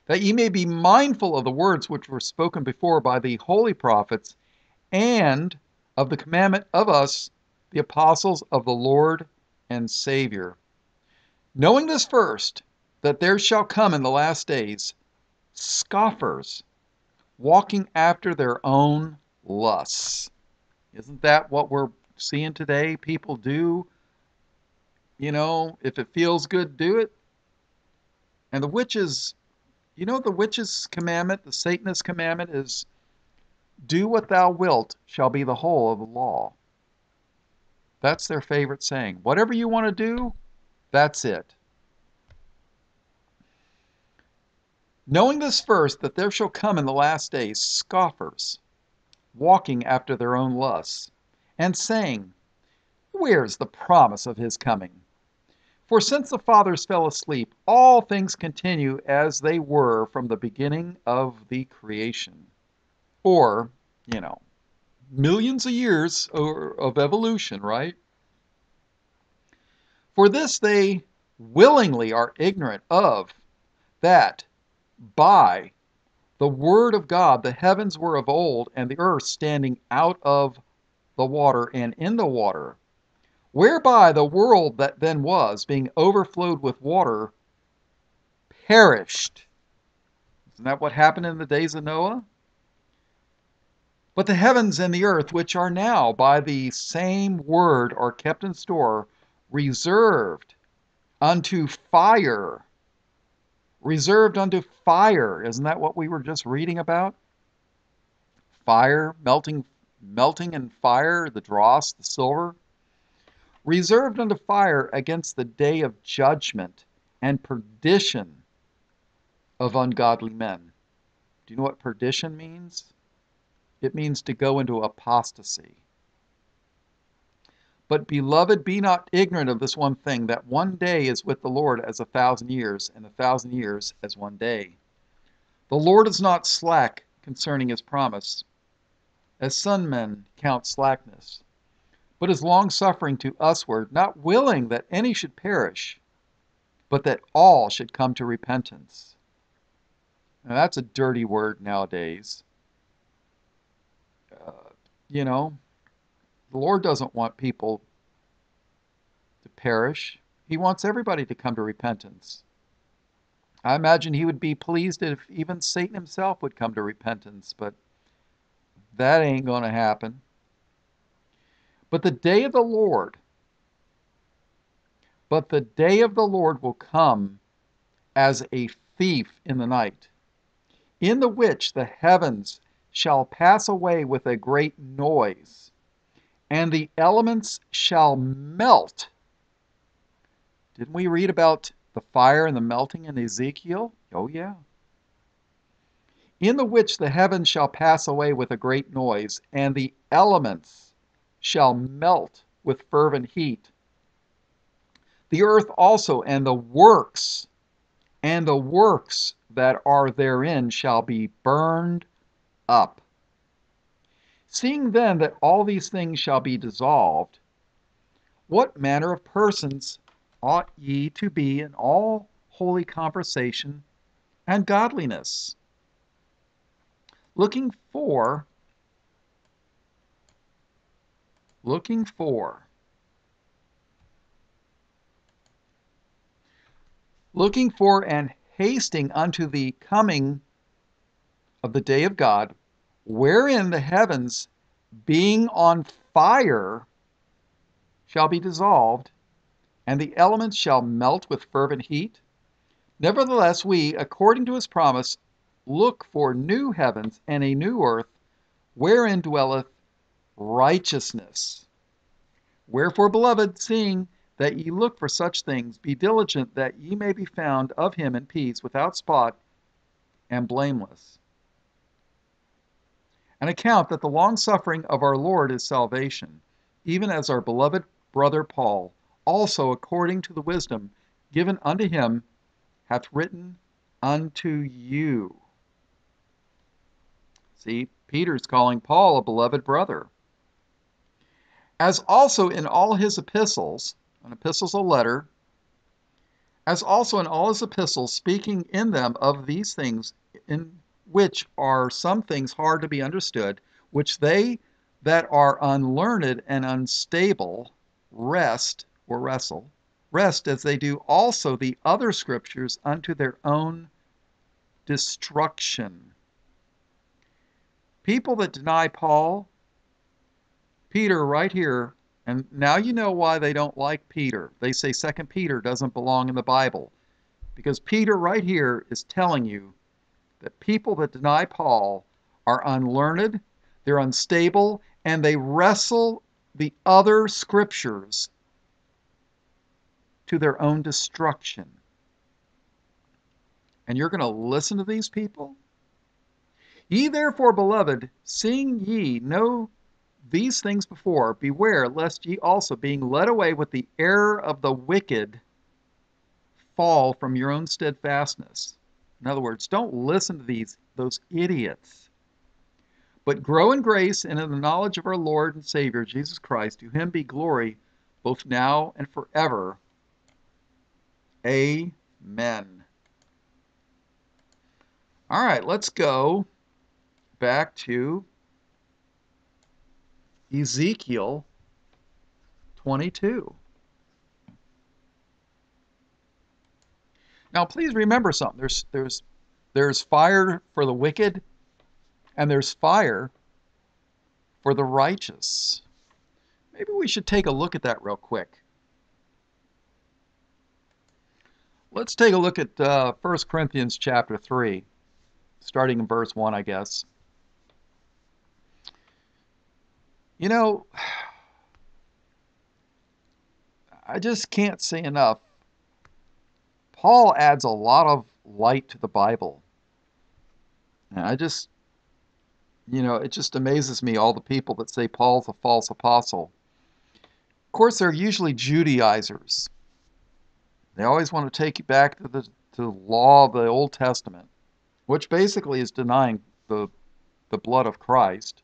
that ye may be mindful of the words which were spoken before by the holy prophets, and of the commandment of us, the apostles of the Lord and Savior. Knowing this first, that there shall come in the last days scoffers, walking after their own lusts. Isn't that what we're seeing today? People do, if it feels good, do it. And the witches, the witch's commandment, the Satanist commandment is, do what thou wilt shall be the whole of the law. That's their favorite saying. Whatever you want to do, that's it. Knowing this first, that there shall come in the last days scoffers, walking after their own lusts, and saying, where's the promise of his coming? For since the fathers fell asleep, all things continue as they were from the beginning of the creation. Or, millions of years of evolution, right? For this they willingly are ignorant of, that by the word of God the heavens were of old, and the earth standing out of the water and in the water, whereby the world that then was, being overflowed with water, perished. Isn't that what happened in the days of Noah? But the heavens and the earth, which are now by the same word, are kept in store, reserved unto fire. Reserved unto fire. Isn't that what we were just reading about? Fire, melting in fire, the dross, the silver. Reserved unto fire against the day of judgment and perdition of ungodly men. Do you know what perdition means? It means to go into apostasy. But, beloved, be not ignorant of this one thing, that one day is with the Lord as 1,000 years, and 1,000 years as one day. The Lord is not slack concerning his promise, as some men count slackness, but is longsuffering to usward, not willing that any should perish, but that all should come to repentance. Now that's a dirty word nowadays. The Lord doesn't want people to perish. He wants everybody to come to repentance. I imagine he would be pleased if even Satan himself would come to repentance, but that ain't going to happen. But the day of the Lord will come as a thief in the night, in the which the heavens shall pass away with a great noise, and the elements shall melt. Didn't we read about the fire and the melting in Ezekiel? Oh, yeah. In the which the heavens shall pass away with a great noise, and the elements shall melt with fervent heat. The earth also and the works that are therein shall be burned up. Seeing then that all these things shall be dissolved, what manner of persons ought ye to be in all holy conversation and godliness, looking for and hasting unto the coming of the day of God, wherein the heavens, being on fire, shall be dissolved, and the elements shall melt with fervent heat. Nevertheless, we, according to his promise, look for new heavens and a new earth, wherein dwelleth righteousness. Wherefore, beloved, seeing that ye look for such things, be diligent that ye may be found of him in peace, without spot, and blameless. And account that the long-suffering of our Lord is salvation, even as our beloved brother Paul, also according to the wisdom given unto him, hath written unto you. See, Peter's calling Paul a beloved brother. As also in all his epistles, an epistle's a letter, as also in all his epistles, speaking in them of these things, in which are some things hard to be understood, which they that are unlearned and unstable rest as they do also the other scriptures unto their own destruction. People that deny Peter right here, and now you know why they don't like Peter. They say 2 Peter doesn't belong in the Bible. Because Peter right here is telling you that people that deny Paul are unlearned, they're unstable, and they wrestle the other scriptures to their own destruction. And you're going to listen to these people? Ye therefore, beloved, seeing ye know these things before, beware lest ye also, being led away with the error of the wicked, fall from your own steadfastness. In other words, don't listen to those idiots. But grow in grace and in the knowledge of our Lord and Savior, Jesus Christ. To him be glory both now and forever. Amen. All right, let's go back to Ezekiel 22. Now, please remember something. There's fire for the wicked, and there's fire for the righteous. Maybe we should take a look at that real quick. Let's take a look at 1 Corinthians chapter 3, starting in verse 1, I guess. You know, I just can't say enough. Paul adds a lot of light to the Bible. And it just amazes me, all the people that say Paul's a false apostle. Of course, they're usually Judaizers. They always want to take you back to the law of the Old Testament, which basically is denying the blood of Christ.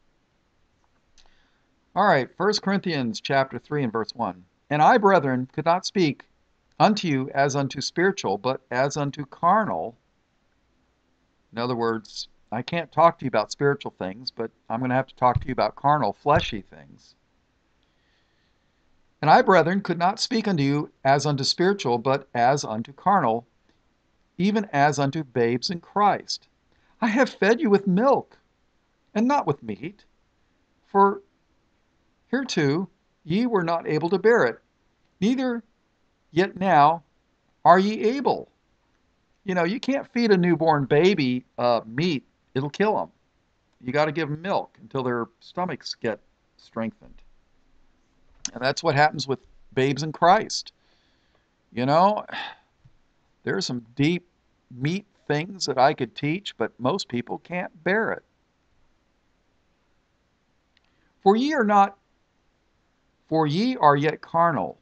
All right, 1 Corinthians chapter 3 and verse 1. And I, brethren, could not speak unto you as unto spiritual, but as unto carnal. In other words, I can't talk to you about spiritual things, but I'm going to have to talk to you about carnal, fleshy things. And I, brethren, could not speak unto you as unto spiritual, but as unto carnal, even as unto babes in Christ. I have fed you with milk, and not with meat, for hereto ye were not able to bear it, neither yet now are ye able. You know, you can't feed a newborn baby meat. It'll kill them. You got to give them milk until their stomachs get strengthened. And that's what happens with babes in Christ. You know, there's some deep meat things that I could teach, but most people can't bear it. For ye are yet carnal.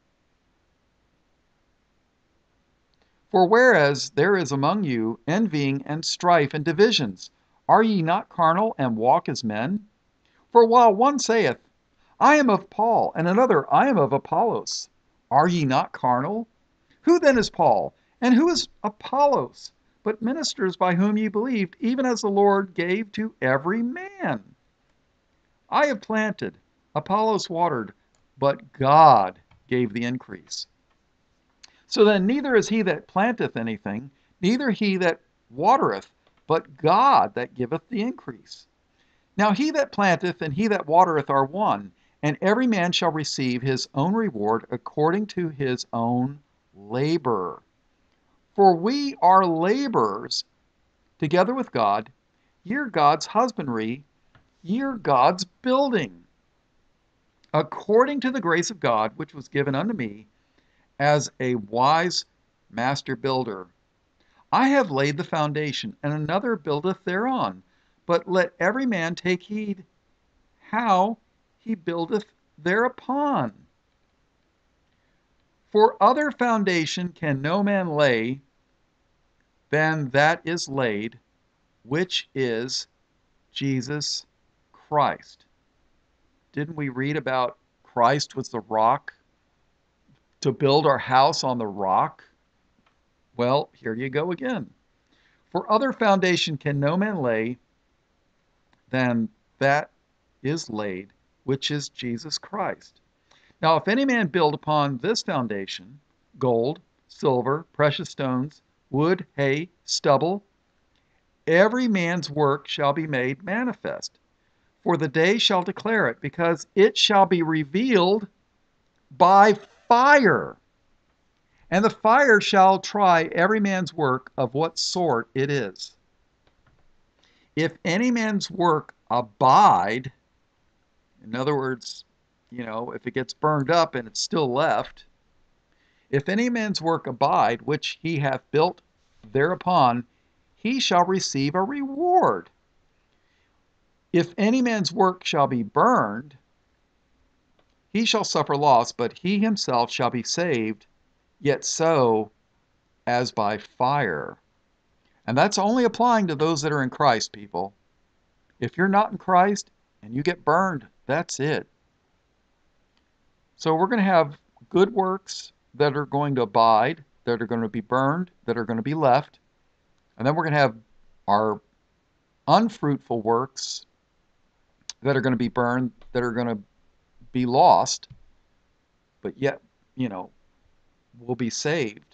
For whereas there is among you envying and strife and divisions, are ye not carnal and walk as men? For while one saith, I am of Paul, and another, I am of Apollos, are ye not carnal? Who then is Paul, and who is Apollos, but ministers by whom ye believed, even as the Lord gave to every man? I have planted, Apollos watered, but God gave the increase. So then neither is he that planteth anything, neither he that watereth, but God that giveth the increase. Now he that planteth and he that watereth are one, and every man shall receive his own reward according to his own labor. For we are laborers together with God. Ye are God's husbandry, ye are God's building. According to the grace of God, which was given unto me, as a wise master builder. I have laid the foundation, and another buildeth thereon. But let every man take heed how he buildeth thereupon. For other foundation can no man lay than that is laid, which is Jesus Christ. Didn't we read about Christ was the rock To build our house on the rock? Well, here you go again. For other foundation can no man lay than that is laid, which is Jesus Christ. Now, if any man build upon this foundation gold, silver, precious stones, wood, hay, stubble, every man's work shall be made manifest. For the day shall declare it, because it shall be revealed by fire. And the fire shall try every man's work of what sort it is. If any man's work abide, in other words, if it gets burned up and it's still left, if any man's work abide, which he hath built thereupon, he shall receive a reward. If any man's work shall be burned, he shall suffer loss, but he himself shall be saved, yet so as by fire. And that's only applying to those that are in Christ, people. If you're not in Christ and you get burned, that's it. So we're going to have good works that are going to abide, that are going to be burned, that are going to be left. And then we're going to have our unfruitful works that are going to be burned, that are going to be lost, but yet, will be saved.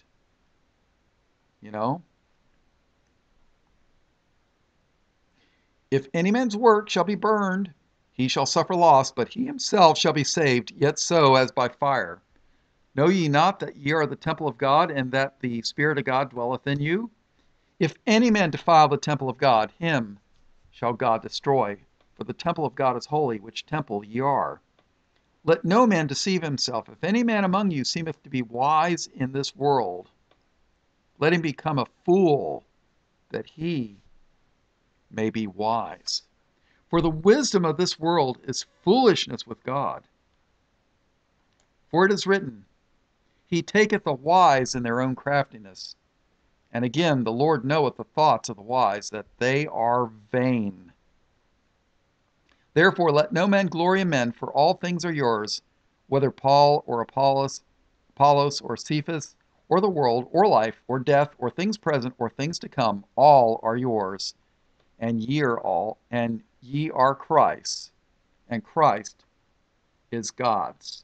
If any man's work shall be burned, he shall suffer loss, but he himself shall be saved, yet so as by fire. Know ye not that ye are the temple of God, and that the Spirit of God dwelleth in you? If any man defile the temple of God, him shall God destroy. For the temple of God is holy, which temple ye are. Let no man deceive himself. If any man among you seemeth to be wise in this world, let him become a fool, that he may be wise. For the wisdom of this world is foolishness with God. For it is written, He taketh the wise in their own craftiness. And again, the Lord knoweth the thoughts of the wise, that they are vain. Therefore let no man glory in men, for all things are yours, whether Paul or Apollos or Cephas, or the world, or life, or death, or things present, or things to come, all are yours, and ye are Christ's, and Christ is God's.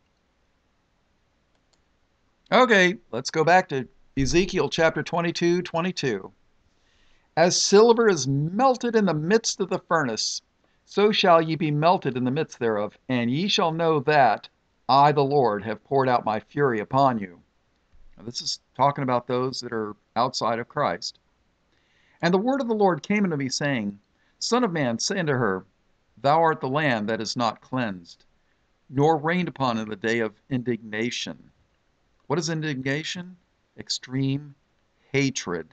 Okay, let's go back to Ezekiel chapter 22:22. As silver is melted in the midst of the furnace, so shall ye be melted in the midst thereof, and ye shall know that I, the Lord, have poured out my fury upon you. Now, this is talking about those that are outside of Christ. And the word of the Lord came unto me, saying, Son of man, say unto her, Thou art the land that is not cleansed, nor rained upon in the day of indignation. What is indignation? Extreme hatred.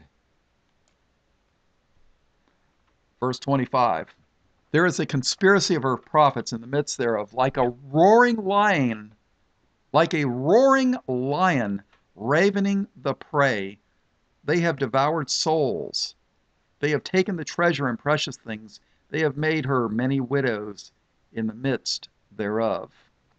Verse 25. There is a conspiracy of her prophets in the midst thereof, like a roaring lion, ravening the prey. They have devoured souls. They have taken the treasure and precious things. They have made her many widows in the midst thereof.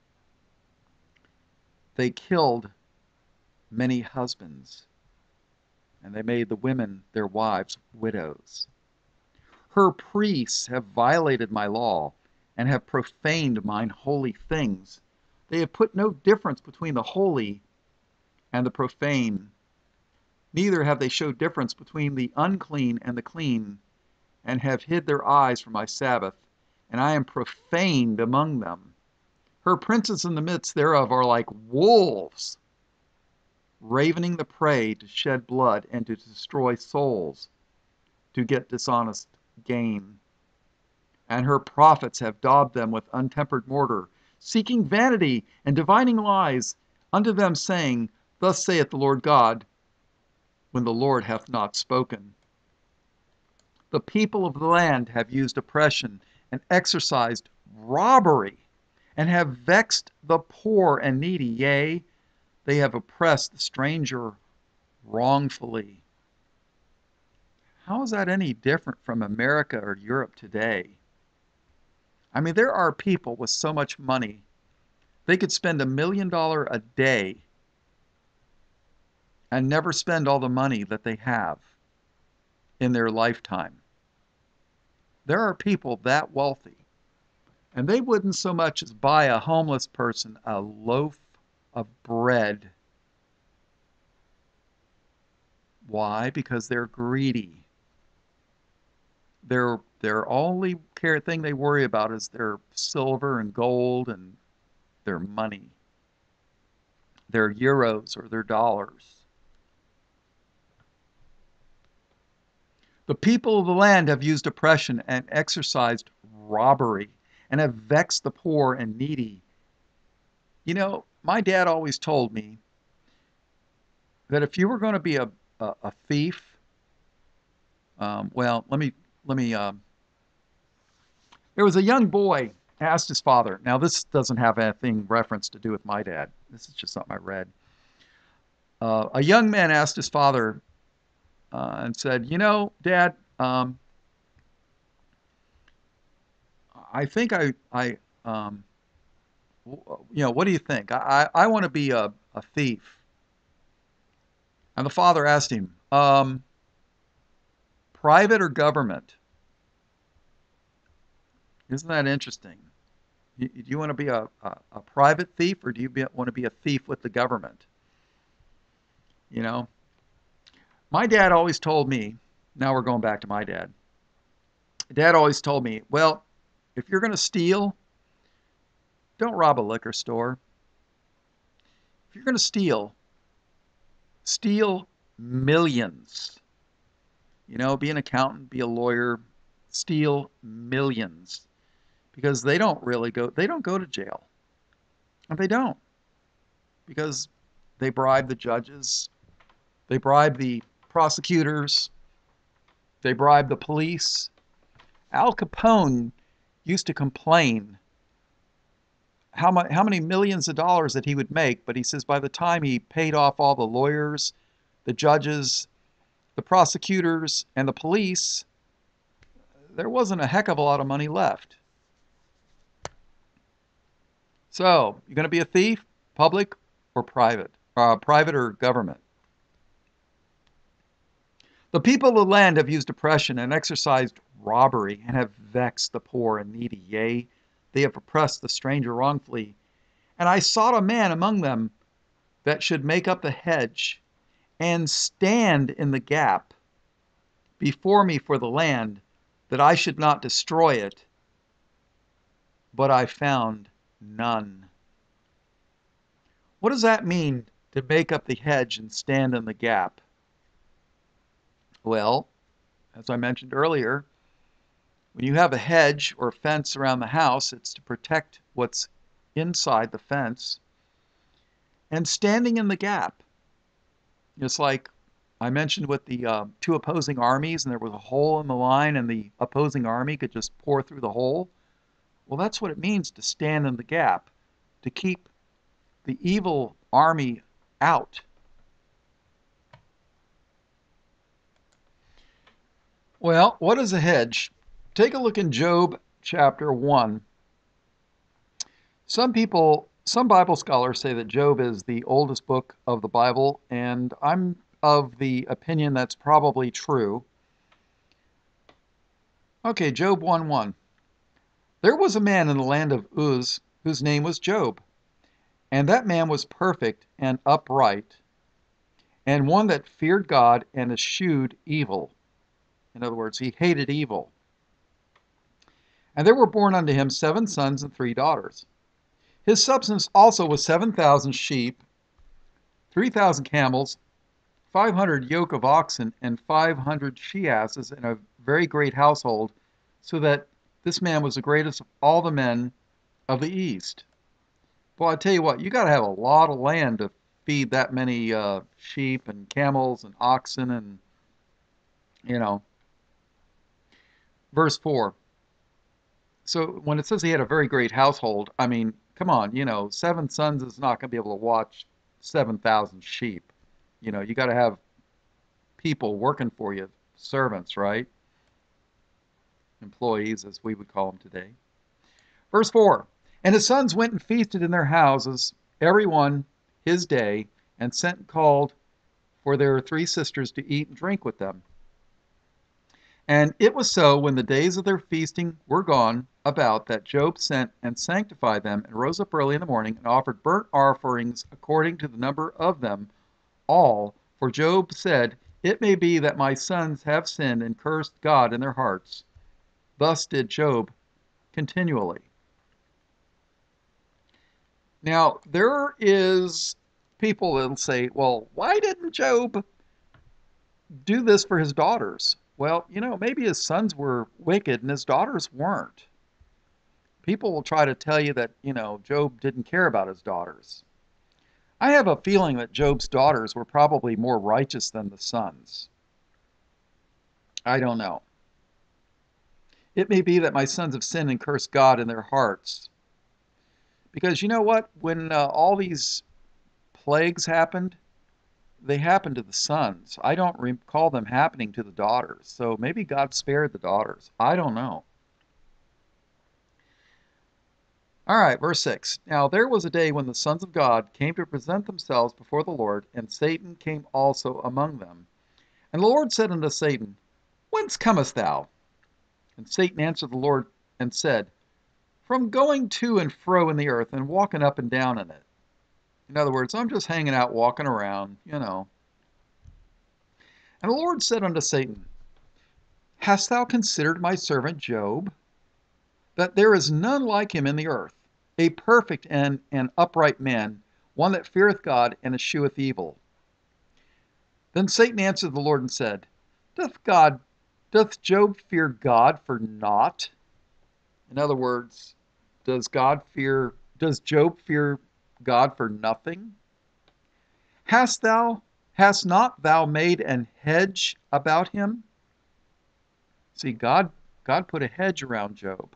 They killed many husbands, and they made the women their wives widows. Her priests have violated my law, and have profaned mine holy things. They have put no difference between the holy and the profane. Neither have they showed difference between the unclean and the clean, and have hid their eyes from my Sabbath, and I am profaned among them. Her princes in the midst thereof are like wolves, ravening the prey to shed blood and to destroy souls, to get dishonest gain. And her prophets have daubed them with untempered mortar, seeking vanity and divining lies unto them, saying, Thus saith the Lord God, when the Lord hath not spoken. The people of the land have used oppression and exercised robbery, and have vexed the poor and needy. Yea, they have oppressed the stranger wrongfully. How is that any different from America or Europe today? I mean, there are people with so much money, they could spend $1 million a day and never spend all the money that they have in their lifetime. There are people that wealthy, and they wouldn't so much as buy a homeless person a loaf of bread. Why? Because they're greedy. Their only thing they worry about is their silver and gold and their money, their euros or their dollars. The people of the land have used oppression and exercised robbery and have vexed the poor and needy. You know, my dad always told me that if you were going to be a thief, well, let me. There was a young boy asked his father. Now, this doesn't have anything reference to do with my dad. This is just something I read. A young man asked his father and said, "You know, Dad, I think what do you think? I want to be a thief." And the father asked him, "Private or government?" Isn't that interesting? Do you want to be a private thief, or do you want to be a thief with the government? You know, my dad always told me, now we're going back to my dad. Dad always told me, well, if you're going to steal, don't rob a liquor store. If you're going to steal millions. You know, be an accountant, be a lawyer, steal millions. Because they don't go to jail. And they don't. Because they bribe the judges, they bribe the prosecutors, they bribe the police. Al Capone used to complain how many millions of dollars that he would make, but he says by the time he paid off all the lawyers, the judges, the prosecutors, and the police, there wasn't a heck of a lot of money left. So, you're going to be a thief, public or private? Private or government? The people of the land have used oppression and exercised robbery and have vexed the poor and needy. Yea, they have oppressed the stranger wrongfully. And I sought a man among them that should make up the hedge and stand in the gap before me for the land, that I should not destroy it. But I found none. What does that mean, to make up the hedge and stand in the gap? Well, as I mentioned earlier, when you have a hedge or fence around the house, it's to protect what's inside the fence. And standing in the gap, it's like I mentioned with the two opposing armies, and there was a hole in the line and the opposing army could just pour through the hole. Well, that's what it means to stand in the gap, to keep the evil army out. Well, what is a hedge? Take a look in Job chapter 1. Some Bible scholars say that Job is the oldest book of the Bible, and I'm of the opinion that's probably true. Okay, Job 1:1. There was a man in the land of Uz whose name was Job, and that man was perfect and upright, and one that feared God and eschewed evil. In other words, he hated evil. And there were born unto him 7 sons and 3 daughters. His substance also was 7,000 sheep, 3,000 camels, 500 yoke of oxen, and 500 she-asses, and a very great household, so that this man was the greatest of all the men of the East. Well, I tell you what, you got to have a lot of land to feed that many sheep and camels and oxen and, you know. Verse 4. So when it says he had a very great household, I mean, come on, 7 sons is not going to be able to watch 7,000 sheep. You got to have people working for you, servants, right? Employees, as we would call them today. Verse 4. And his sons went and feasted in their houses, every one his day, and sent and called for there are 3 sisters to eat and drink with them. And it was so, when the days of their feasting were gone about, that Job sent and sanctified them, and rose up early in the morning, and offered burnt offerings according to the number of them all. For Job said, It may be that my sons have sinned and cursed God in their hearts. Thus did Job continually. Now, there is people that will say, well, why didn't Job do this for his daughters? Well, maybe his sons were wicked and his daughters weren't. People will try to tell you that, Job didn't care about his daughters. I have a feeling that Job's daughters were probably more righteous than the sons. I don't know. It may be that my sons have sinned and cursed God in their hearts. Because you know what? When all these plagues happened, they happened to the sons. I don't recall them happening to the daughters. So maybe God spared the daughters. I don't know. All right, verse 6. Now there was a day when the sons of God came to present themselves before the Lord, and Satan came also among them. And the Lord said unto Satan, Whence comest thou? And Satan answered the Lord and said, From going to and fro in the earth, and walking up and down in it. In other words, I'm just hanging out, walking around, And the Lord said unto Satan, Hast thou considered my servant Job, that there is none like him in the earth, a perfect and an upright man, one that feareth God and escheweth evil? Then Satan answered the Lord and said, Doth Job fear God for naught? In other words, does Job fear God for nothing? Hast not thou made an hedge about him? See, God put a hedge around Job.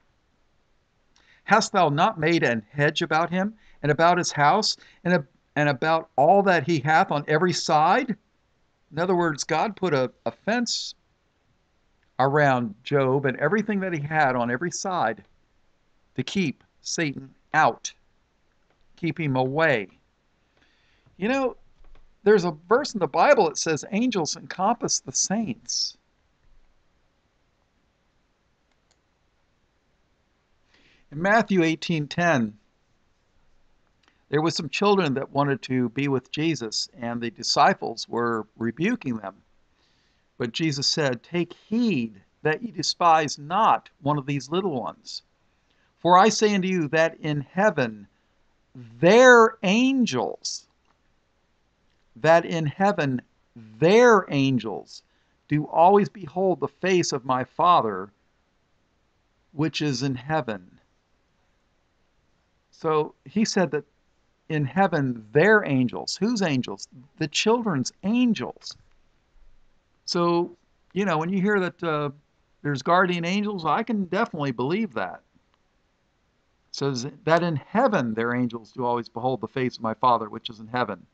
Hast thou not made an hedge about him, and about his house, and about all that he hath on every side? In other words, God put a fence around Job and everything that he had on every side to keep Satan out, keep him away. There's a verse in the Bible that says angels encompass the saints. In Matthew 18:10, there was some children that wanted to be with Jesus, and the disciples were rebuking them. But Jesus said, Take heed that ye despise not one of these little ones. For I say unto you that in heaven their angels do always behold the face of my Father which is in heaven. So he said that in heaven their angels, whose angels? The children's angels. So, when you hear that there's guardian angels, I can definitely believe that. It says that in heaven their angels do always behold the face of my Father which is in heaven.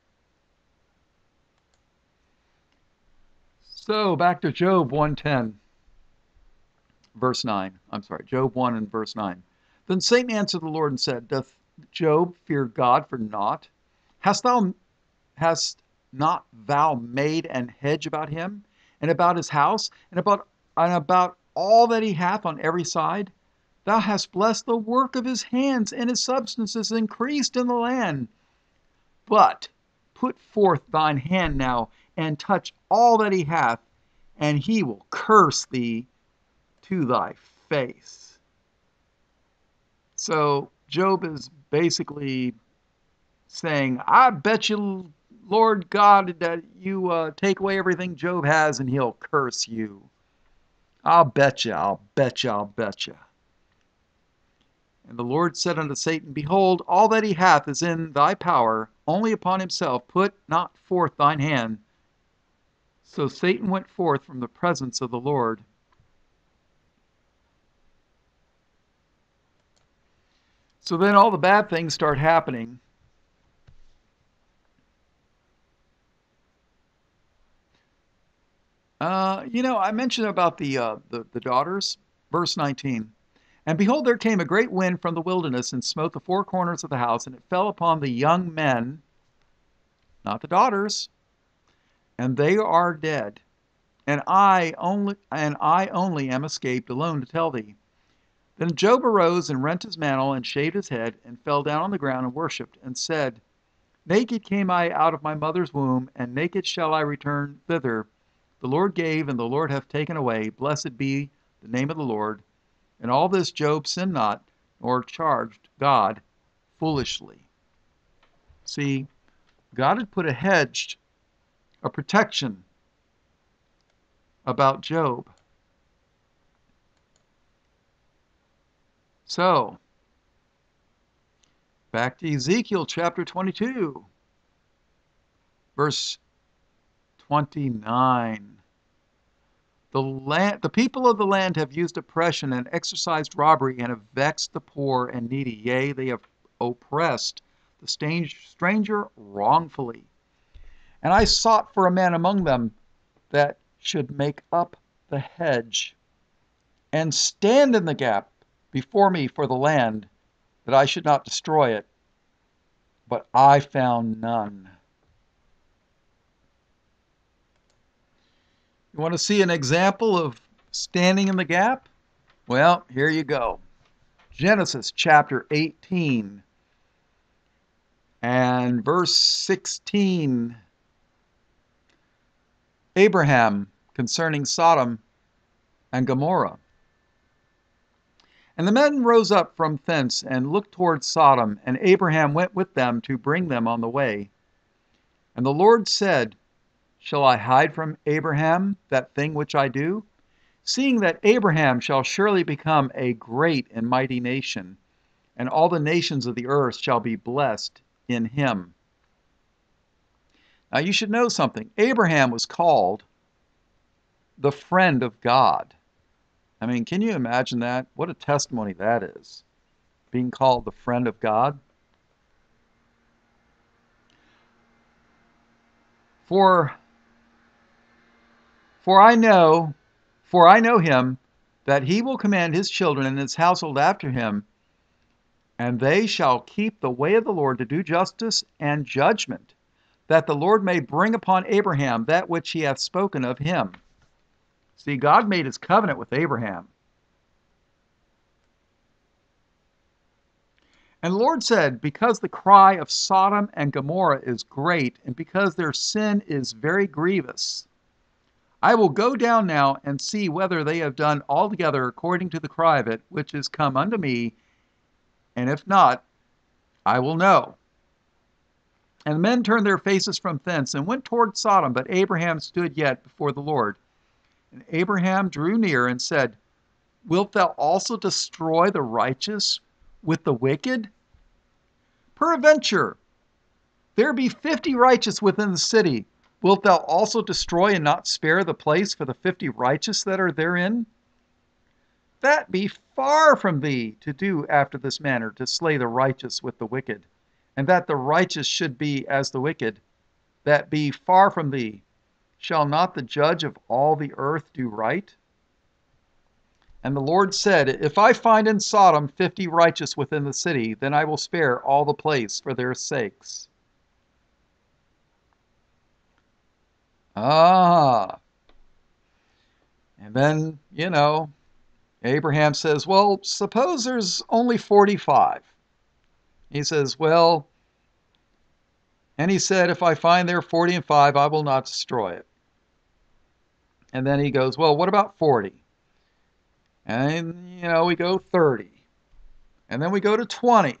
So back to Job 1:10, verse 9. Job 1 and verse 9. Then Satan answered the Lord and said, Doth Job fear God for naught? Hast not thou made an hedge about him, and about his house, and about all that he hath on every side? Thou hast blessed the work of his hands, and his substance is increased in the land. But put forth thine hand now, and touch all that he hath, and he will curse thee to thy face. So Job is basically saying, I bet you, Lord God, that you take away everything Job has and he'll curse you. I'll bet you. And the Lord said unto Satan, Behold, all that he hath is in thy power, only upon himself put not forth thine hand. So Satan went forth from the presence of the Lord. So then all the bad things start happening. I mentioned about the daughters. Verse 19. And behold, there came a great wind from the wilderness, and smote the four corners of the house, and it fell upon the young men, not the daughters, and they are dead, and I only am escaped alone to tell thee. Then Job arose and rent his mantle and shaved his head and fell down on the ground and worshipped and said, Naked came I out of my mother's womb, and naked shall I return thither. The Lord gave, and the Lord hath taken away. Blessed be the name of the Lord. In all this Job sinned not, nor charged God foolishly. See, God had put a protection about Job. So, back to Ezekiel chapter 22, verse 29. The people of the land have used oppression and exercised robbery and have vexed the poor and needy. Yea, they have oppressed the stranger wrongfully. And I sought for a man among them that should make up the hedge and stand in the gap before me for the land, that I should not destroy it. But I found none. You want to see an example of standing in the gap? Well, here you go. Genesis chapter 18 and verse 16. Abraham concerning Sodom and Gomorrah. And the men rose up from thence and looked toward Sodom, and Abraham went with them to bring them on the way. And the Lord said, Shall I hide from Abraham that thing which I do? Seeing that Abraham shall surely become a great and mighty nation, and all the nations of the earth shall be blessed in him. Now you should know something. Abraham was called the friend of God. I mean, can you imagine that? What a testimony that is, being called the friend of God. For I know him, that he will command his children and his household after him, and they shall keep the way of the Lord to do justice and judgment, that the Lord may bring upon Abraham that which he hath spoken of him. See, God made his covenant with Abraham. And the Lord said, Because the cry of Sodom and Gomorrah is great, and because their sin is very grievous, I will go down now and see whether they have done altogether according to the cry of it, which is come unto me, and if not, I will know. And the men turned their faces from thence and went toward Sodom, but Abraham stood yet before the Lord. And Abraham drew near and said, Wilt thou also destroy the righteous with the wicked? Peradventure, there be 50 righteous within the city. Wilt thou also destroy and not spare the place for the 50 righteous that are therein? That be far from thee to do after this manner, to slay the righteous with the wicked, and that the righteous should be as the wicked. That be far from thee. Shall not the judge of all the earth do right? And the Lord said, If I find in Sodom 50 righteous within the city, then I will spare all the place for their sakes. And then, Abraham says, well, suppose there's only 45. He says, well, and he said, if I find there 40 and 5, I will not destroy it. And then he goes, well, what about 40? And, we go 30. And then we go to 20.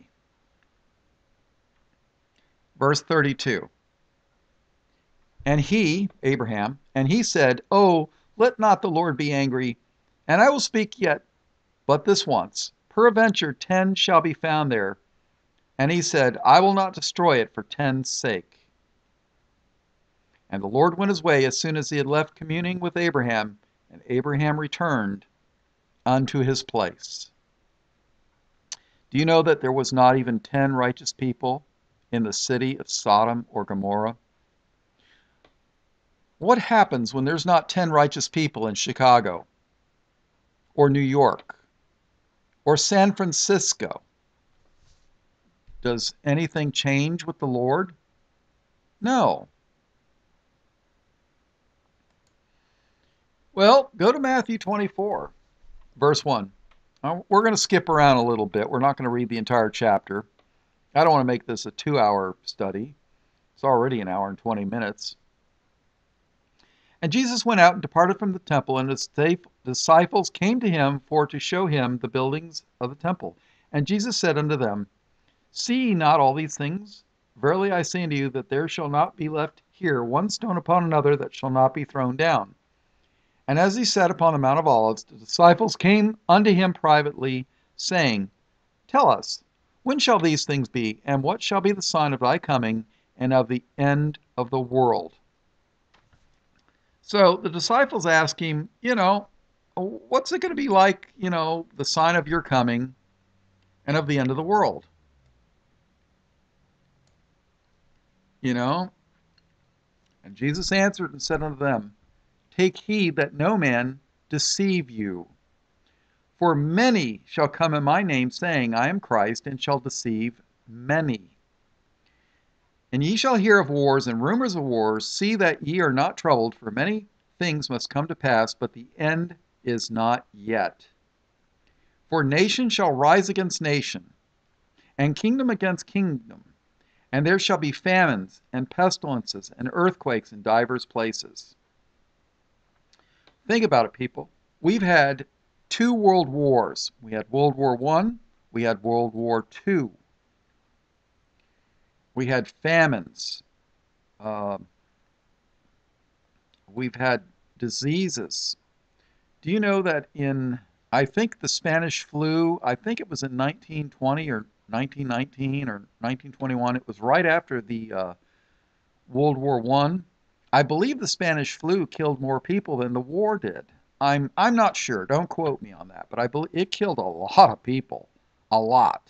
Verse 32. And he, Abraham, and he said, Oh, let not the Lord be angry, and I will speak yet but this once. Peradventure 10 shall be found there. And he said, I will not destroy it for 10's sake. And the Lord went his way as soon as he had left communing with Abraham, and Abraham returned unto his place. Do you know that there was not even 10 righteous people in the city of Sodom or Gomorrah? What happens when there's not 10 righteous people in Chicago, or New York, or San Francisco? Does anything change with the Lord? No. Well, go to Matthew 24, verse 1. Now, we're going to skip around a little bit. We're not going to read the entire chapter. I don't want to make this a 2-hour study. It's already an hour and 20 minutes. And Jesus went out and departed from the temple, and his disciples came to him for to show him the buildings of the temple. And Jesus said unto them, See ye not all these things? Verily I say unto you, that there shall not be left here one stone upon another that shall not be thrown down. And as he sat upon the Mount of Olives, the disciples came unto him privately, saying, Tell us, when shall these things be, and what shall be the sign of thy coming, and of the end of the world? So the disciples ask him, what's it going to be like, the sign of your coming and of the end of the world? And Jesus answered and said unto them, Take heed that no man deceive you. For many shall come in my name, saying, I am Christ, and shall deceive many. And ye shall hear of wars and rumors of wars. See that ye are not troubled, for many things must come to pass, but the end is not yet. For nation shall rise against nation, and kingdom against kingdom, and there shall be famines, and pestilences, and earthquakes in divers places. Think about it, people. We've had 2 world wars. We had World War I, we had World War II. We had famines. We've had diseases. Do you know that I think the Spanish flu, I think it was in 1920 or 1919 or 1921. It was right after the World War I. I believe the Spanish flu killed more people than the war did. I'm not sure. Don't quote me on that, but I believe it killed a lot of people, a lot.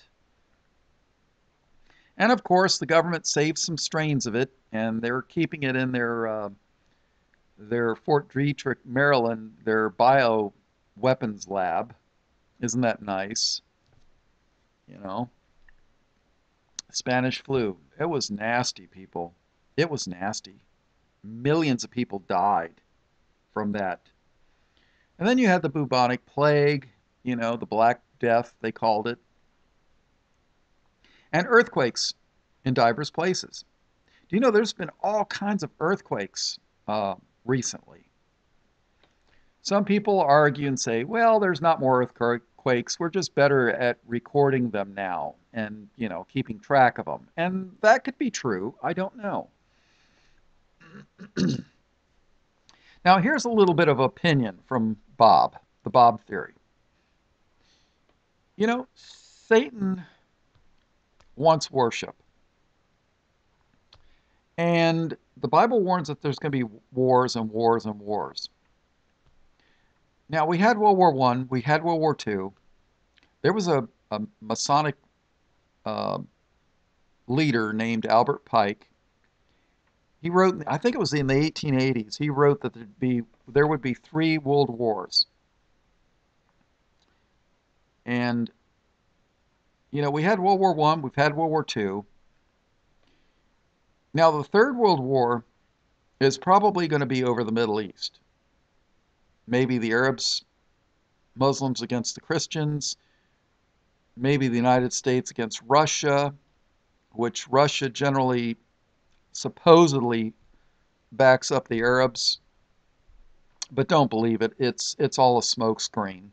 And of course, the government saved some strains of it, and they're keeping it in their Fort Detrick, Maryland, their bioweapons lab. Isn't that nice? Spanish flu. It was nasty, people. It was nasty. Millions of people died from that. And then you had the bubonic plague, the Black Death, they called it. And earthquakes in diverse places. Do you know there's been all kinds of earthquakes recently? Some people argue and say, well, there's not more earthquakes. We're just better at recording them now and, keeping track of them. And that could be true. I don't know. Now, here's a little bit of opinion from Bob, the Bob theory. Satan wants worship. And the Bible warns that there's going to be wars and wars and wars. Now, we had World War I, we had World War II. There was a Masonic leader named Albert Pike. He wrote, I think it was in the 1880s, he wrote that there would be 3 world wars. And, we had World War I, we've had World War II. Now, the 3rd World War is probably going to be over the Middle East. Maybe the Arabs, Muslims against the Christians, maybe the United States against Russia, which Russia generally supposedly backs up the Arabs, but don't believe it. It's all a smokescreen.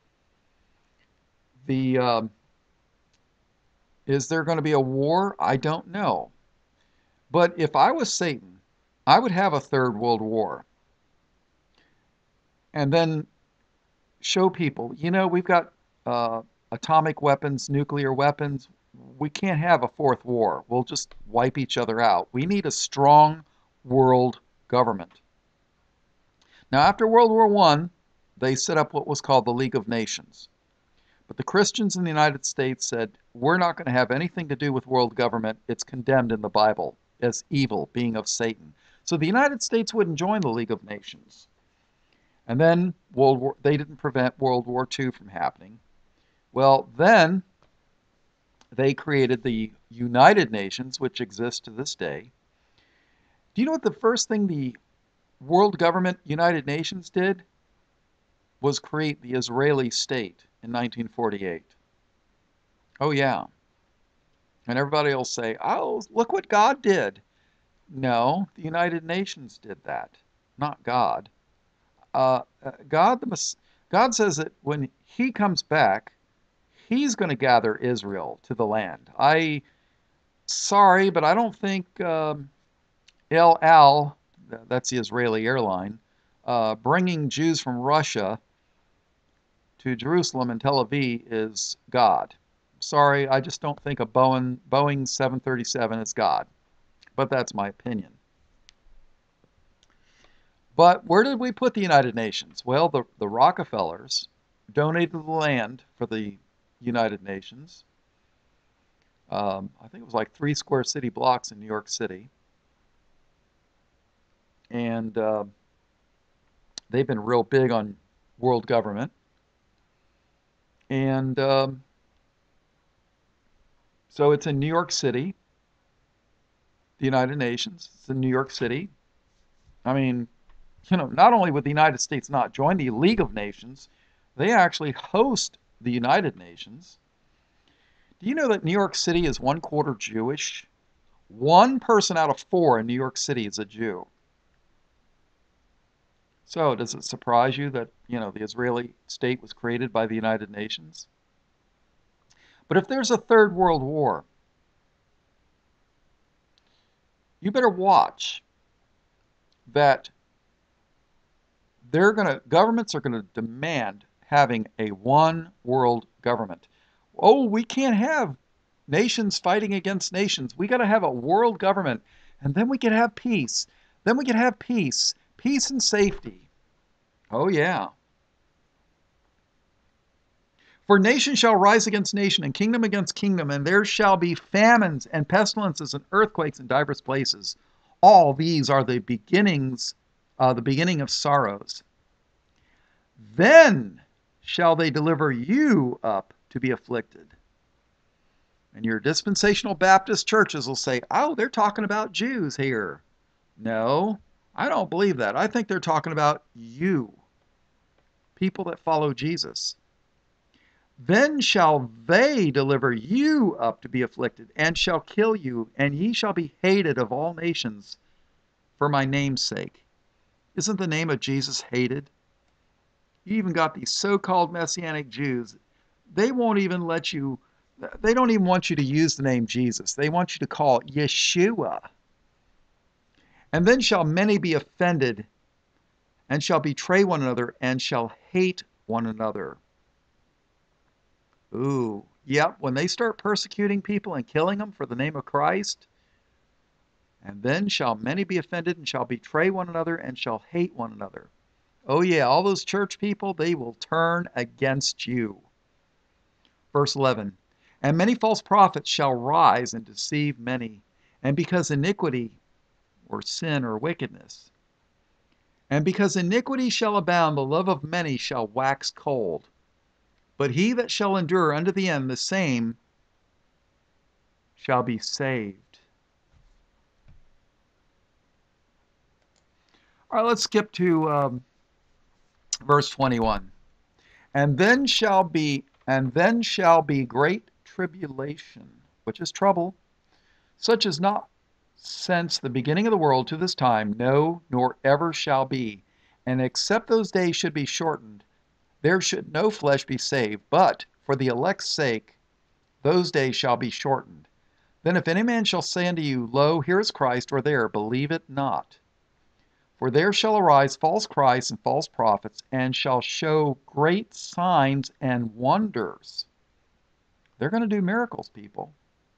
Is there going to be a war? I don't know. But if I was Satan, I would have a 3rd World War. And then show people, we've got atomic weapons, nuclear weapons. We can't have a 4th war. We'll just wipe each other out. We need a strong world government. Now, after World War I, they set up what was called the League of Nations. But the Christians in the United States said, we're not going to have anything to do with world government. It's condemned in the Bible as evil, being of Satan. So the United States wouldn't join the League of Nations. And then they didn't prevent World War II from happening. Well, then they created the United Nations, which exists to this day. Do you know what the first thing the world government, United Nations, did? was create the Israeli state in 1948. Oh, yeah. And everybody will say, oh, look what God did. No, the United Nations did that, not God. God, God says that when he comes back, he's going to gather Israel to the land. Sorry, but I don't think El Al, that's the Israeli airline, bringing Jews from Russia to Jerusalem and Tel Aviv is God. Sorry, I just don't think a Boeing 737 is God. But that's my opinion. But where did we put the United Nations? Well, the Rockefellers donated the land for the United Nations. I think it was like 3 square city blocks in New York City. And they've been real big on world government. And so it's in New York City, the United Nations. It's in New York City. I mean, not only would the United States not join the League of Nations, they actually host the United Nations. Do you know that New York City is 1/4 Jewish? 1 person out of 4 in New York City is a Jew. So does it surprise you that, the Israeli state was created by the United Nations? But if there's a third world war, you better watch that governments are going to demand having a one world government. Oh, we can't have nations fighting against nations. We got to have a world government, and then we can have peace. Then we can have peace and safety. Oh, yeah. For nation shall rise against nation, and kingdom against kingdom, and there shall be famines and pestilences and earthquakes in divers places. All these are the beginning of sorrows. Then shall they deliver you up to be afflicted. And your dispensational Baptist churches will say, oh, they're talking about Jews here. No, I don't believe that. I think they're talking about you, people that follow Jesus. Then shall they deliver you up to be afflicted, and shall kill you, and ye shall be hated of all nations for my name's sake. Isn't the name of Jesus hated? You even got these so-called Messianic Jews. They won't even let you, they don't even want you to use the name Jesus. They want you to call Yeshua. And then shall many be offended, and shall betray one another, and shall hate one another. Ooh, yep, when they start persecuting people and killing them for the name of Christ, and then shall many be offended and shall betray one another and shall hate one another. Oh yeah, all those church people, they will turn against you. Verse 11, and many false prophets shall rise and deceive many, and because iniquity or sin or wickedness, and because iniquity shall abound, the love of many shall wax cold. But he that shall endure unto the end, the same shall be saved. All right, let's skip to verse 21. And then shall be great tribulation, which is trouble, such as not since the beginning of the world to this time, no, nor ever shall be. And except those days should be shortened, there should no flesh be saved, but for the elect's sake, those days shall be shortened. Then if any man shall say unto you, Lo, here is Christ, or there, believe it not. For there shall arise false Christs and false prophets, and shall show great signs and wonders. They're going to do miracles, people.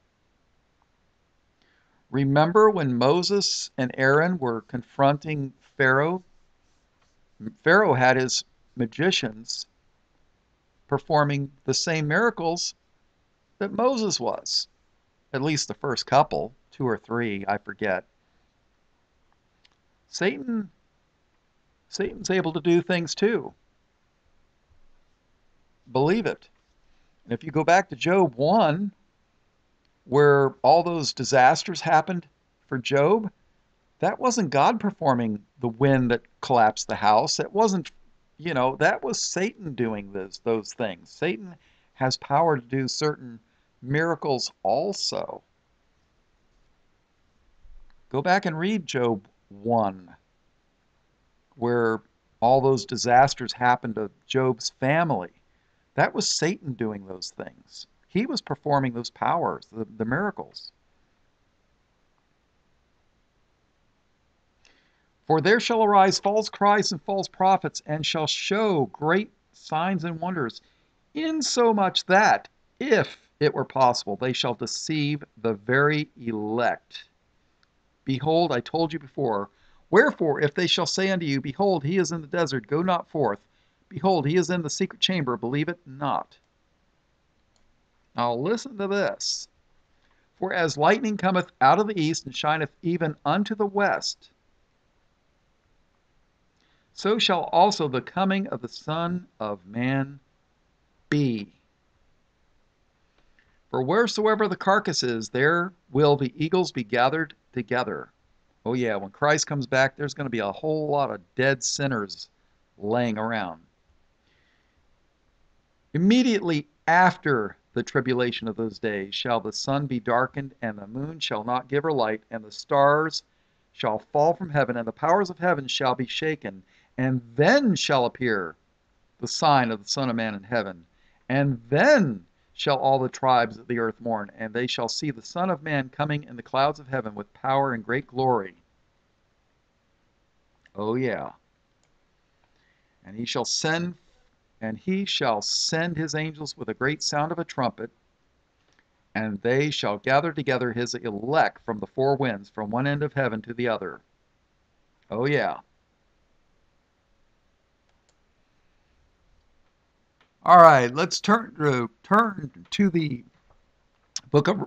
Remember when Moses and Aaron were confronting Pharaoh? Pharaoh had his magicians performing the same miracles that Moses was. At least the first couple, 2 or 3, I forget. Satan's able to do things too. Believe it. And if you go back to Job 1, where all those disasters happened for Job, that wasn't God performing the wind that collapsed the house. It wasn't that was Satan doing those things. Satan has power to do certain miracles also. Go back and read Job 1, where all those disasters happened to Job's family. That was Satan doing those things. He was performing those powers, the miracles. For there shall arise false Christs and false prophets, and shall show great signs and wonders, insomuch that, if it were possible, they shall deceive the very elect. Behold, I told you before. Wherefore, if they shall say unto you, Behold, he is in the desert, go not forth. Behold, he is in the secret chamber, believe it not. Now listen to this. For as lightning cometh out of the east, and shineth even unto the west, so shall also the coming of the Son of Man be. For wheresoever the carcass is, there will the eagles be gathered together. Oh yeah, when Christ comes back, there's going to be a whole lot of dead sinners laying around. Immediately after the tribulation of those days shall the sun be darkened, and the moon shall not give her light, and the stars shall fall from heaven, and the powers of heaven shall be shaken. And then shall appear the sign of the Son of Man in heaven. And then shall all the tribes of the earth mourn, and they shall see the Son of Man coming in the clouds of heaven with power and great glory. Oh yeah. And he shall send his angels with a great sound of a trumpet, and they shall gather together his elect from the four winds, from one end of heaven to the other. Oh yeah. All right, let's turn to the book of...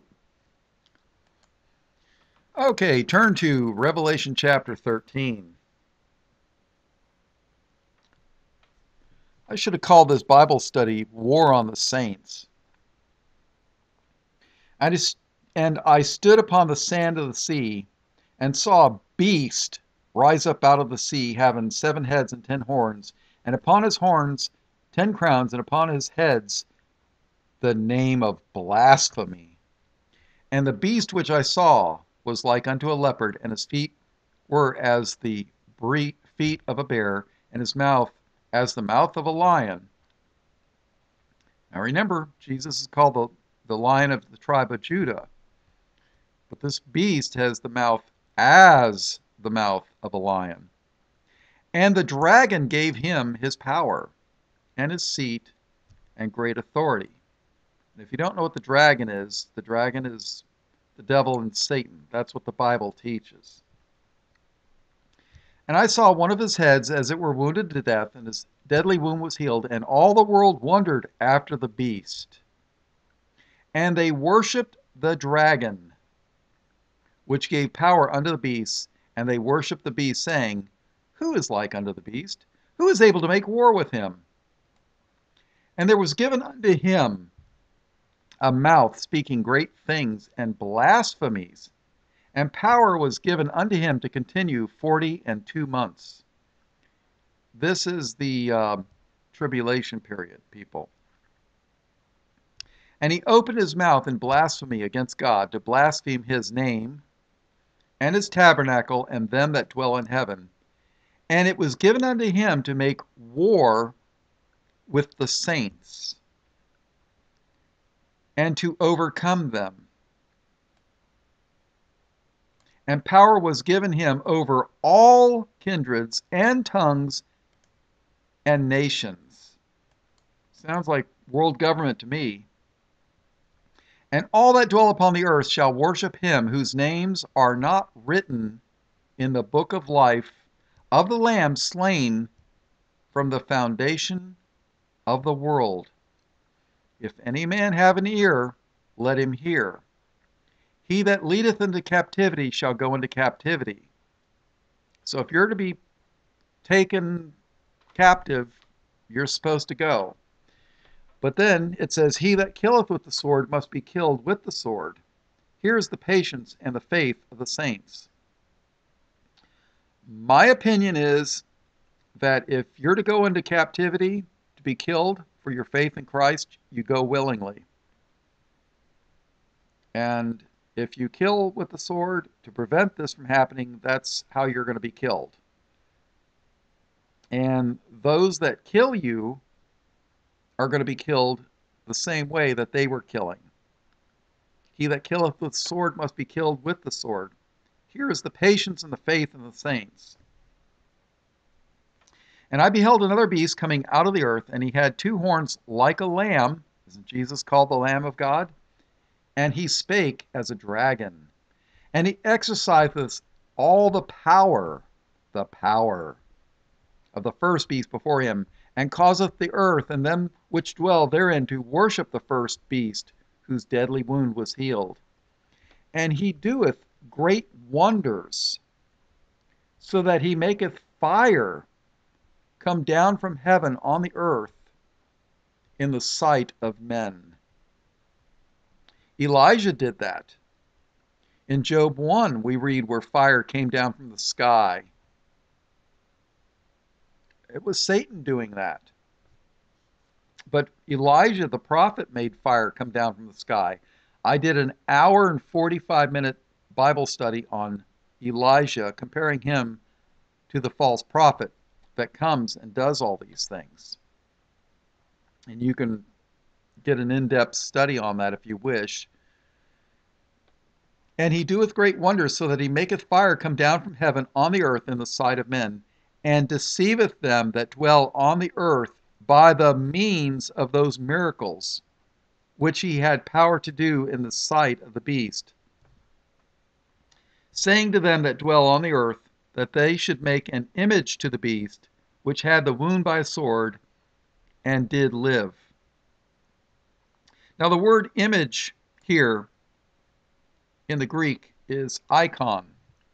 Okay, turn to Revelation chapter 13. I should have called this Bible study War on the Saints. And I stood upon the sand of the sea, and saw a beast rise up out of the sea, having 7 heads and 10 horns, and upon his horns 10 crowns, and upon his heads the name of blasphemy. And the beast which I saw was like unto a leopard, and his feet were as the feet of a bear, and his mouth as the mouth of a lion. Now remember, Jesus is called the Lion of the tribe of Judah. But this beast has the mouth as the mouth of a lion. And the dragon gave him his power, and his seat, and great authority. And if you don't know what the dragon is the devil and Satan. That's what the Bible teaches. And I saw one of his heads as it were wounded to death, and his deadly wound was healed, and all the world wondered after the beast. And they worshipped the dragon, which gave power unto the beast, and they worshipped the beast, saying, Who is like unto the beast? Who is able to make war with him? And there was given unto him a mouth speaking great things and blasphemies, and power was given unto him to continue 42 months. This is the tribulation period, people. And he opened his mouth in blasphemy against God, to blaspheme his name, and his tabernacle, and them that dwell in heaven. And it was given unto him to make war with the saints, and to overcome them. And power was given him over all kindreds and tongues and nations. Sounds like world government to me. And all that dwell upon the earth shall worship him, whose names are not written in the book of life of the Lamb slain from the foundation of the world. If any man have an ear, let him hear. He that leadeth into captivity shall go into captivity. So if you're to be taken captive, you're supposed to go. But then it says, He that killeth with the sword must be killed with the sword. Here is the patience and the faith of the saints. My opinion is that if you're to go into captivity to be killed for your faith in Christ, you go willingly. And if you kill with the sword to prevent this from happening, that's how you're going to be killed. And those that kill you are going to be killed the same way that they were killing. He that killeth with the sword must be killed with the sword. Here is the patience and the faith of the saints. And I beheld another beast coming out of the earth, and he had two horns like a lamb. Isn't Jesus called the Lamb of God? And he spake as a dragon. And he exerciseth all the power of the first beast before him, and causeth the earth and them which dwell therein to worship the first beast, whose deadly wound was healed. And he doeth great wonders, so that he maketh fire come down from heaven on the earth in the sight of men. Elijah did that. In Job 1, we read where fire came down from the sky. It was Satan doing that. But Elijah the prophet made fire come down from the sky. I did an hour and 45-minute Bible study on Elijah, comparing him to the false prophet that comes and does all these things. And you can get an in-depth study on that if you wish. And he doeth great wonders, so that he maketh fire come down from heaven on the earth in the sight of men, and deceiveth them that dwell on the earth by the means of those miracles which he had power to do in the sight of the beast, saying to them that dwell on the earth that they should make an image to the beast, which had the wound by a sword, and did live. Now the word image here in the Greek is icon.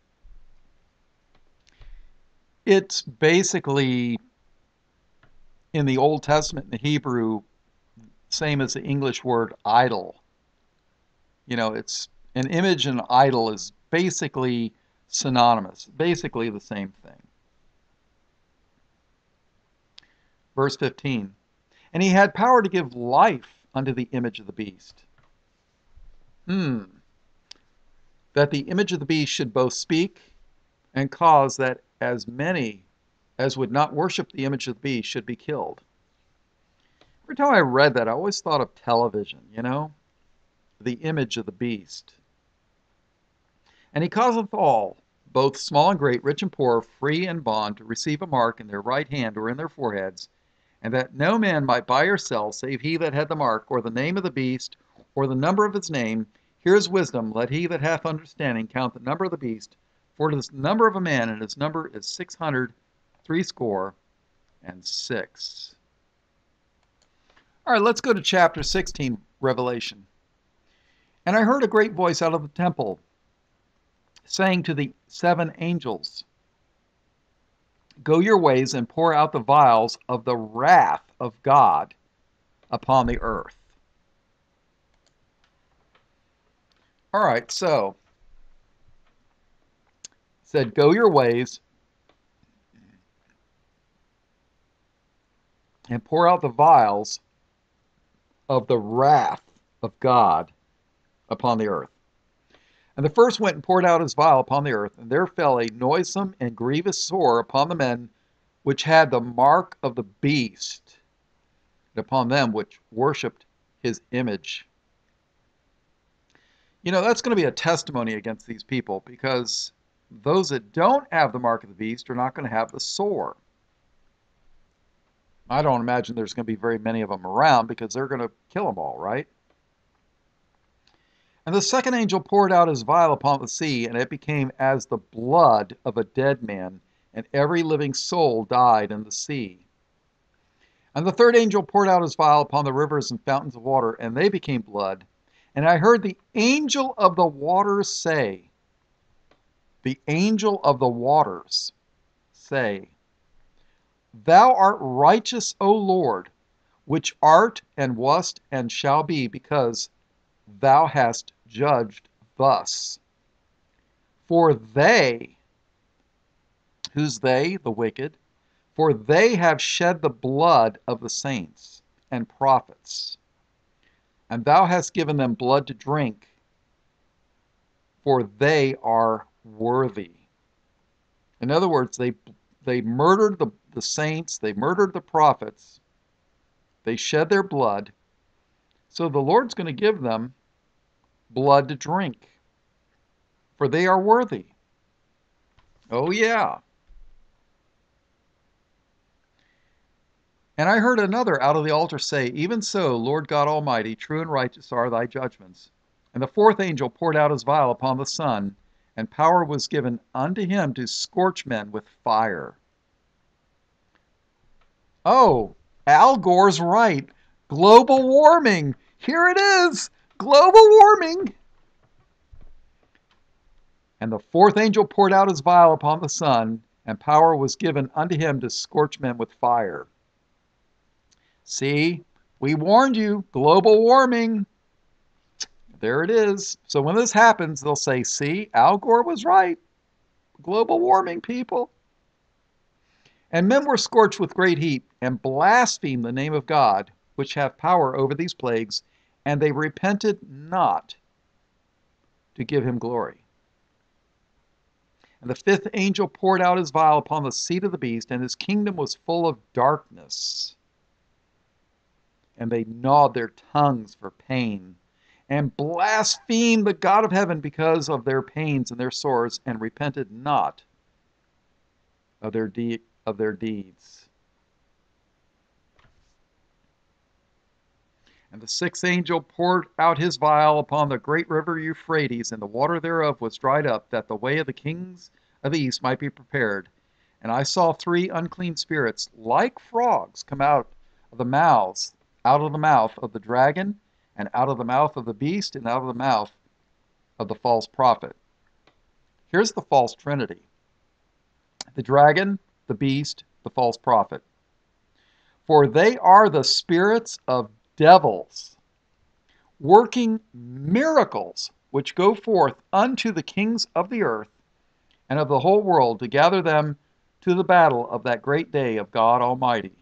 It's basically, in the Old Testament, in the Hebrew, same as the English word idol. You know, it's an image and idol is basically synonymous, basically the same thing. Verse 15, and he had power to give life unto the image of the beast. That the image of the beast should both speak and cause that as many as would not worship the image of the beast should be killed. Every time I read that, I always thought of television, you know? The image of the beast. And he causeth all, both small and great, rich and poor, free and bond, to receive a mark in their right hand or in their foreheads, and that no man might buy or sell, save he that had the mark, or the name of the beast, or the number of his name. Here is wisdom. Let he that hath understanding count the number of the beast, for it is the number of a man, and his number is 666. All right, let's go to chapter 16, Revelation. And I heard a great voice out of the temple, saying to the 7 angels, go your ways and pour out the vials of the wrath of God upon the earth. All right, so it said, go your ways and pour out the vials of the wrath of God upon the earth. And the first went and poured out his vial upon the earth, and there fell a noisome and grievous sore upon the men which had the mark of the beast, and upon them which worshipped his image. You know, that's going to be a testimony against these people, because those that don't have the mark of the beast are not going to have the sore. I don't imagine there's going to be very many of them around, because they're going to kill them all, right? And the second angel poured out his vial upon the sea, and it became as the blood of a dead man, and every living soul died in the sea. And the third angel poured out his vial upon the rivers and fountains of water, and they became blood. And I heard the angel of the waters say, the angel of the waters say, thou art righteous, O Lord, which art and wast and shall be, because thou hast judged thus. For they, who's they? The wicked. For they have shed the blood of the saints and prophets, and thou hast given them blood to drink, for they are worthy. In other words, they murdered the saints, they murdered the prophets, they shed their blood, so the Lord's going to give them blood to drink, for they are worthy. Oh yeah. And I heard another out of the altar say, Even so, Lord God Almighty, true and righteous are thy judgments. And the fourth angel poured out his vial upon the sun, and power was given unto him to scorch men with fire. Oh, Al Gore's right. Global warming. Here it is. Global warming. And the fourth angel poured out his vial upon the sun, and power was given unto him to scorch men with fire. See, we warned you, global warming. There it is. So when this happens, they'll say, see, Al Gore was right. Global warming, people. And men were scorched with great heat, and blasphemed the name of God, which hath power over these plagues, and they repented not to give him glory. And the fifth angel poured out his vial upon the seat of the beast, and his kingdom was full of darkness. And they gnawed their tongues for pain, and blasphemed the God of heaven because of their pains and their sores, and repented not of their deeds. And the sixth angel poured out his vial upon the great river Euphrates, and the water thereof was dried up, that the way of the kings of the east might be prepared. And I saw three unclean spirits, like frogs, come out of the mouth of the dragon, and out of the mouth of the beast, and out of the mouth of the false prophet. Here's the false trinity: the dragon, the beast, the false prophet. For they are the spirits of devils, working miracles, which go forth unto the kings of the earth and of the whole world, to gather them to the battle of that great day of God Almighty.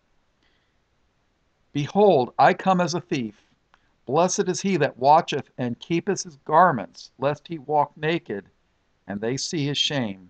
Behold, I come as a thief. Blessed is he that watcheth and keepeth his garments, lest he walk naked, and they see his shame.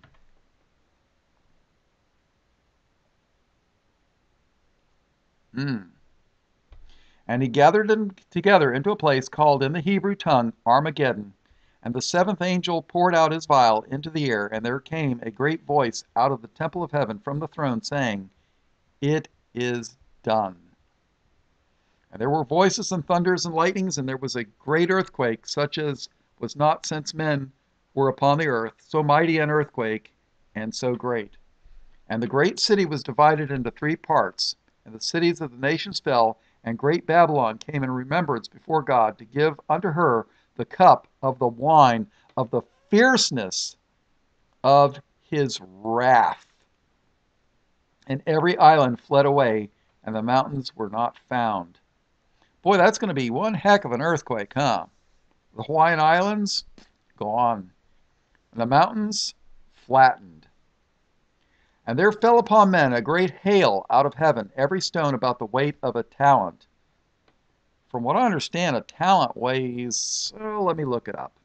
And he gathered them together into a place called in the Hebrew tongue Armageddon. And the seventh angel poured out his vial into the air, and there came a great voice out of the temple of heaven from the throne, saying, It is done. And there were voices and thunders and lightnings, and there was a great earthquake, such as was not since men were upon the earth, so mighty an earthquake, and so great. And the great city was divided into three parts, and the cities of the nations fell, and great Babylon came in remembrance before God, to give unto her the cup of the wine of the fierceness of his wrath. And every island fled away, and the mountains were not found. Boy, that's going to be one heck of an earthquake, huh? The Hawaiian Islands, gone. And the mountains, flattened. And there fell upon men a great hail out of heaven, every stone about the weight of a talent. From what I understand, a talent weighs, let me look it up.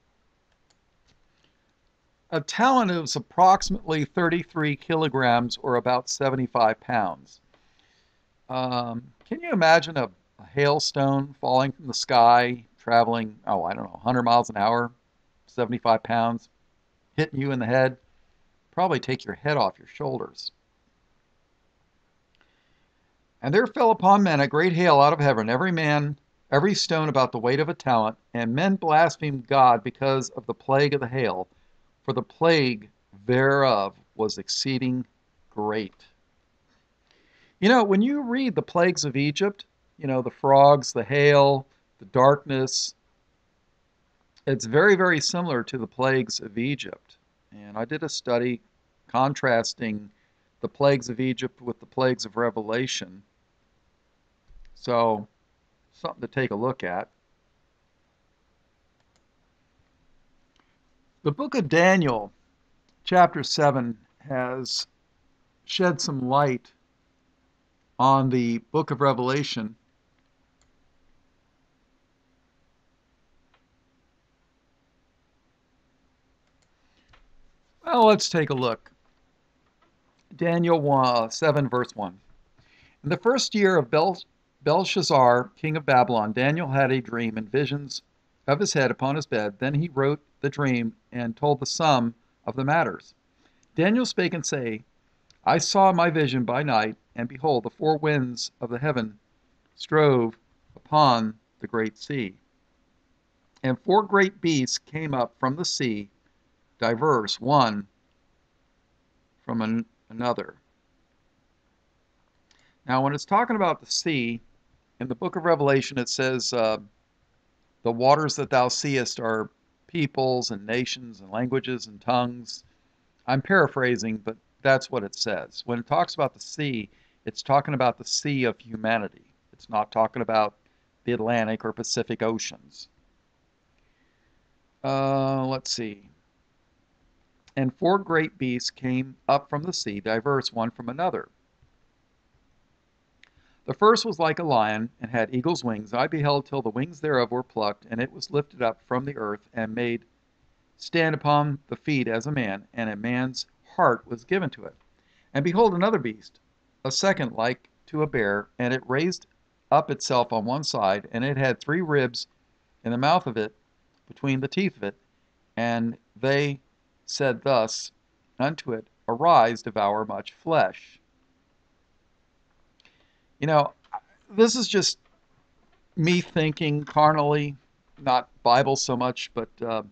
A talent is approximately 33 kilograms, or about 75 pounds. Can you imagine a hailstone falling from the sky, traveling, 100 miles an hour, 75 pounds, hitting you in the head? Probably take your head off your shoulders. And there fell upon men a great hail out of heaven, every stone about the weight of a talent, and men blasphemed God because of the plague of the hail, for the plague thereof was exceeding great. You know, when you read the plagues of Egypt, the frogs, the hail, the darkness, it's very, very similar to the plagues of Egypt. And I did a study contrasting the plagues of Egypt with the plagues of Revelation. So, something to take a look at. The book of Daniel, chapter 7, shed some light on the book of Revelation. Well, let's take a look. Daniel 7, verse 1. In the first year of Belshazzar, king of Babylon, Daniel had a dream and visions of his head upon his bed. Then he wrote the dream and told the sum of the matters. Daniel spake and say, I saw my vision by night, and behold, the four winds of the heaven strove upon the great sea. And four great beasts came up from the sea, diverse, one from another. Now, when it's talking about the sea, in the book of Revelation, it says, the waters that thou seest are peoples and nations and languages and tongues. I'm paraphrasing, but that's what it says. When it talks about the sea, it's talking about the sea of humanity. It's not talking about the Atlantic or Pacific Oceans. Let's see. And four great beasts came up from the sea, diverse one from another. The first was like a lion, and had eagle's wings. I beheld till the wings thereof were plucked, and it was lifted up from the earth, and made stand upon the feet as a man, and a man's heart was given to it. And behold, another beast, a second like to a bear, and it raised up itself on one side, and it had 3 ribs in the mouth of it, between the teeth of it, and they said thus unto it, Arise, devour much flesh. You know, this is just me thinking carnally, not Bible so much, but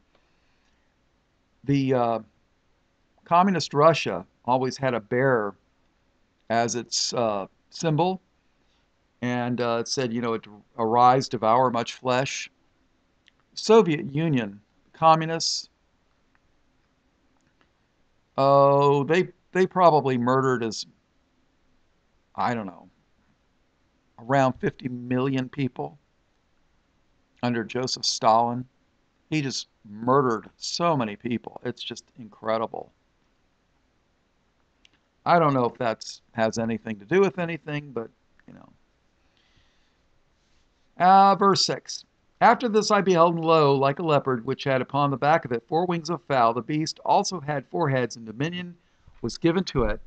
the communist Russia always had a bear as its symbol, and it said, you know, arise, devour much flesh. Soviet Union, communists, oh, they probably murdered I don't know, around 50 million people under Joseph Stalin. He just murdered so many people. It's just incredible. I don't know if that has anything to do with anything, but, you know. Verse 6. After this I beheld, and lo, like a leopard, which had upon the back of it 4 wings of fowl. The beast also had 4 heads, and dominion was given to it.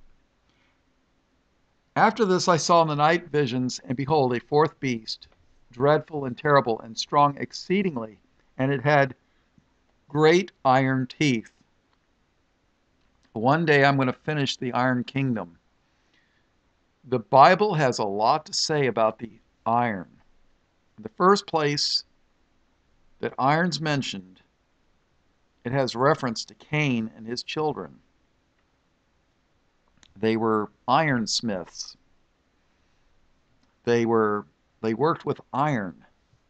After this I saw in the night visions, and behold, a 4th beast, dreadful and terrible, and strong exceedingly, and it had great iron teeth. One day I'm going to finish the Iron Kingdom. The Bible has a lot to say about the iron. In the first place that iron's mentioned, it has reference to Cain and his children. They were ironsmiths. They worked with iron.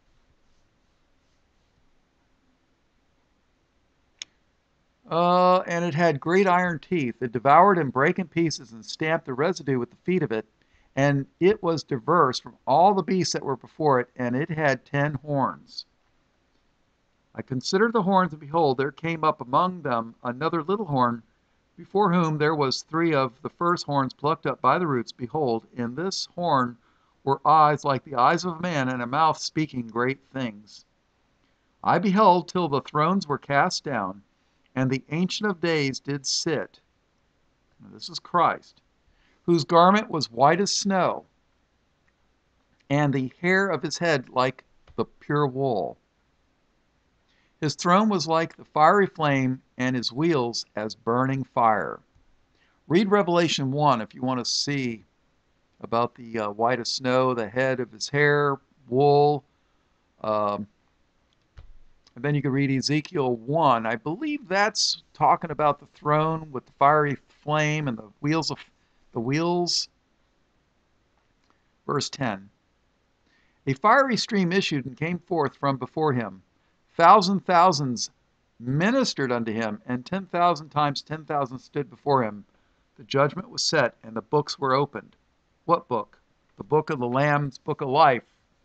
And it had great iron teeth. It devoured and brake in pieces and stamped the residue with the feet of it. And it was diverse from all the beasts that were before it, and it had 10 horns. I considered the horns, and behold, there came up among them another little horn, before whom there was 3 of the first horns plucked up by the roots. Behold, in this horn were eyes like the eyes of a man, and a mouth speaking great things. I beheld till the thrones were cast down, and the Ancient of Days did sit. Now, this is Christ, whose garment was white as snow, and the hair of his head like the pure wool. His throne was like the fiery flame, and his wheels as burning fire. Read Revelation 1 if you want to see about the white as snow, the head of his hair, wool. And then you can read Ezekiel 1. I believe that's talking about the throne with the fiery flame and the wheels. Verse 10. A fiery stream issued and came forth from before him. Thousands ministered unto him, and 10,000 times 10,000 stood before him. The judgment was set, and the books were opened. What book? The book of the Lamb's book of life.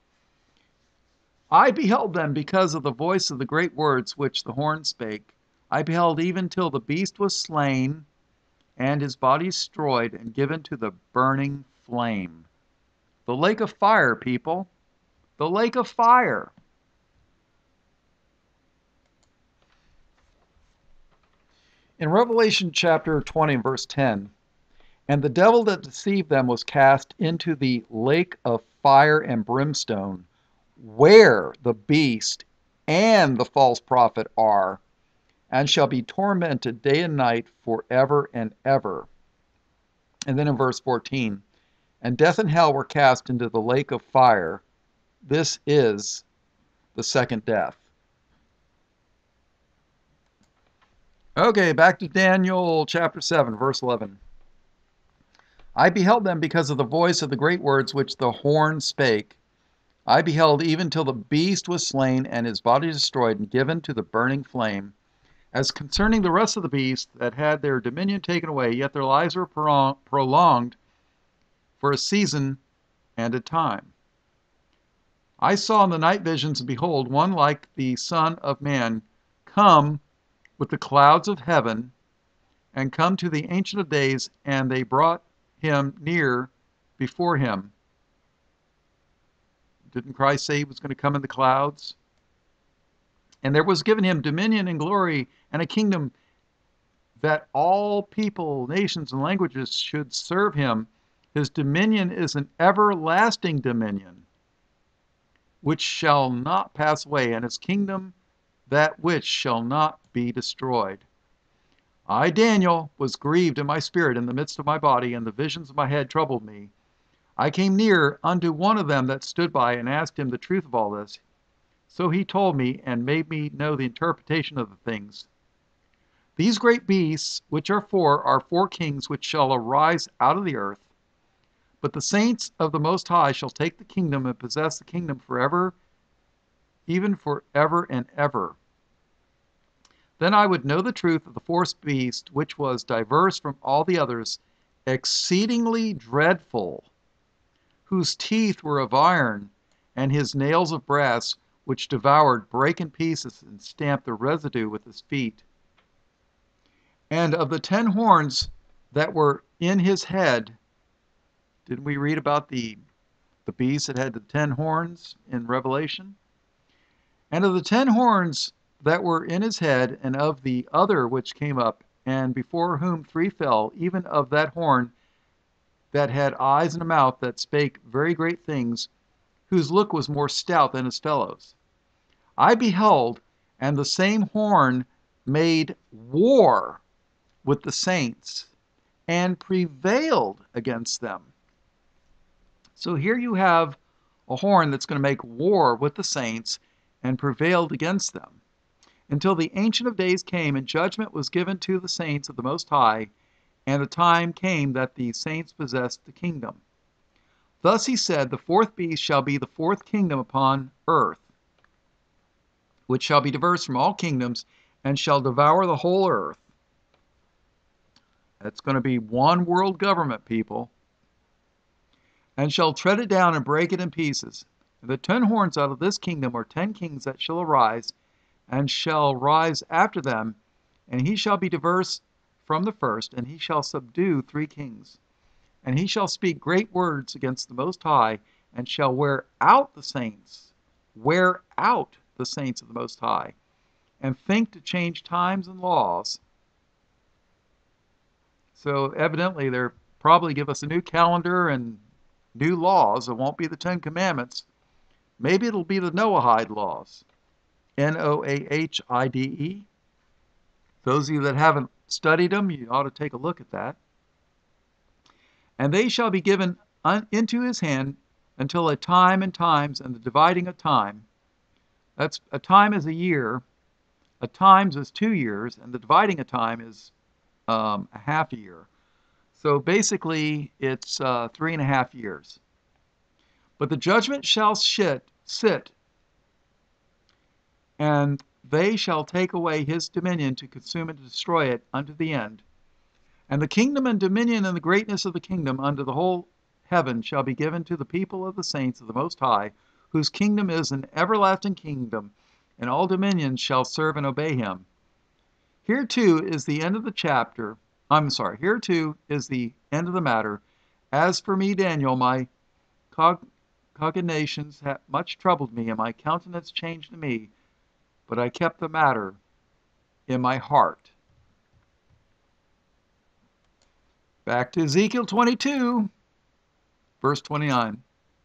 I beheld them because of the voice of the great words which the horn spake. I beheld even till the beast was slain, and his body destroyed and given to the burning flame. The lake of fire, people. The lake of fire. In Revelation chapter 20 and verse 10, and the devil that deceived them was cast into the lake of fire and brimstone, where the beast and the false prophet are, and shall be tormented day and night forever and ever. And then in verse 14, and death and hell were cast into the lake of fire. This is the second death. Okay, back to Daniel chapter 7, verse 11. I beheld them because of the voice of the great words which the horn spake. I beheld even till the beast was slain, and his body destroyed, and given to the burning flame. As concerning the rest of the beasts that had their dominion taken away, yet their lives were prolonged for a season and a time. I saw in the night visions, and behold, one like the Son of Man come with the clouds of heaven, and come to the Ancient of Days, and they brought him near before him. Didn't Christ say he was going to come in the clouds? And there was given him dominion and glory and a kingdom, that all people, nations, and languages should serve him. His dominion is an everlasting dominion, which shall not pass away, and his kingdom that which shall not be destroyed. I, Daniel, was grieved in my spirit in the midst of my body, and the visions of my head troubled me. I came near unto one of them that stood by, and asked him the truth of all this. So he told me, and made me know the interpretation of the things. These great beasts, which are four kings, which shall arise out of the earth. But the saints of the Most High shall take the kingdom, and possess the kingdom forever, even forever and ever. Then I would know the truth of the fourth beast, which was diverse from all the others, exceedingly dreadful, whose teeth were of iron, and his nails of brass, which devoured, brake in pieces, and stamped the residue with his feet. And of the 10 horns that were in his head, didn't we read about the beast that had the 10 horns in Revelation? And of the 10 horns that were in his head, and of the other which came up, and before whom 3 fell, even of that horn that had eyes and a mouth, that spake very great things, whose look was more stout than his fellows. I beheld, and the same horn made war with the saints, and prevailed against them. So here you have a horn that's going to make war with the saints, and prevailed against them, until the Ancient of Days came, and judgment was given to the saints of the Most High, and the time came that the saints possessed the kingdom. Thus he said, the fourth beast shall be the fourth kingdom upon earth, which shall be diverse from all kingdoms, and shall devour the whole earth. That's going to be one world government, people. And shall tread it down and break it in pieces. And the 10 horns out of this kingdom are 10 kings that shall arise, and shall rise after them, and he shall be diverse from the first, and he shall subdue 3 kings. And he shall speak great words against the Most High, and shall wear out the saints of the Most High, and think to change times and laws. So evidently they'll probably give us a new calendar and new laws. It won't be the 10 Commandments. Maybe it'll be the Noahide laws. Noahide. Those of you that haven't studied them, you ought to take a look at that. And they shall be given into his hand until a time and times, and the dividing of time. That's a time is a year, a times is 2 years, and the dividing of time is a half a year. So basically, it's 3.5 years. But the judgment shall sit, and they shall take away his dominion to consume and destroy it unto the end. And the kingdom and dominion and the greatness of the kingdom unto the whole heaven shall be given to the people of the saints of the Most High, whose kingdom is an everlasting kingdom, and all dominions shall serve and obey him. Here too is the end of the chapter. I'm sorry, here too is the end of the matter. As for me, Daniel, my cogitations have much troubled me, and my countenance changed to me, but I kept the matter in my heart. Back to Ezekiel 22, verse 29,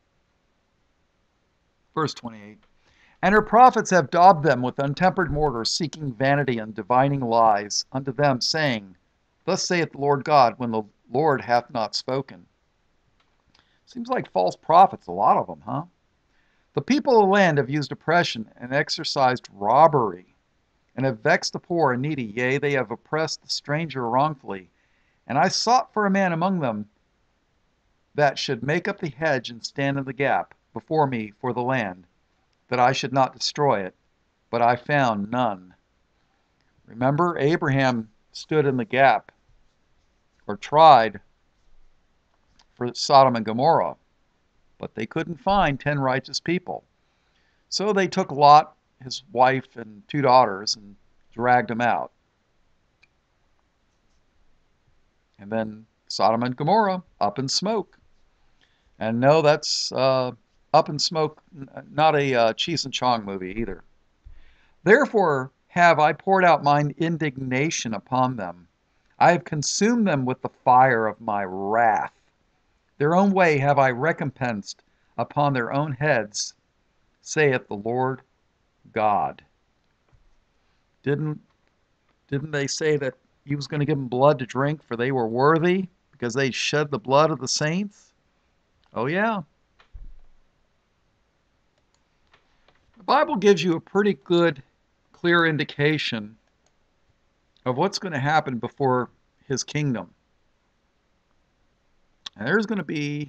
verse 28. And her prophets have daubed them with untempered mortar, seeking vanity and divining lies unto them, saying, Thus saith the Lord God, when the Lord hath not spoken. Seems like false prophets, a lot of them, huh? The people of the land have used oppression and exercised robbery, and have vexed the poor and needy. Yea, they have oppressed the stranger wrongfully. And I sought for a man among them that should make up the hedge and stand in the gap before me for the land, that I should not destroy it, but I found none. Remember, Abraham stood in the gap, or tried, for Sodom and Gomorrah, but they couldn't find 10 righteous people. So they took Lot, his wife, and 2 daughters, and dragged them out. And then Sodom and Gomorrah, up in smoke. And no, that's Up in Smoke, not a Cheech and Chong movie either. Therefore have I poured out mine indignation upon them. I have consumed them with the fire of my wrath. Their own way have I recompensed upon their own heads, saith the Lord God. Didn't they say that he was going to give them blood to drink, for they were worthy, because they shed the blood of the saints? Oh yeah. The Bible gives you a pretty good, clear indication of what's going to happen before his kingdom. And there's going to be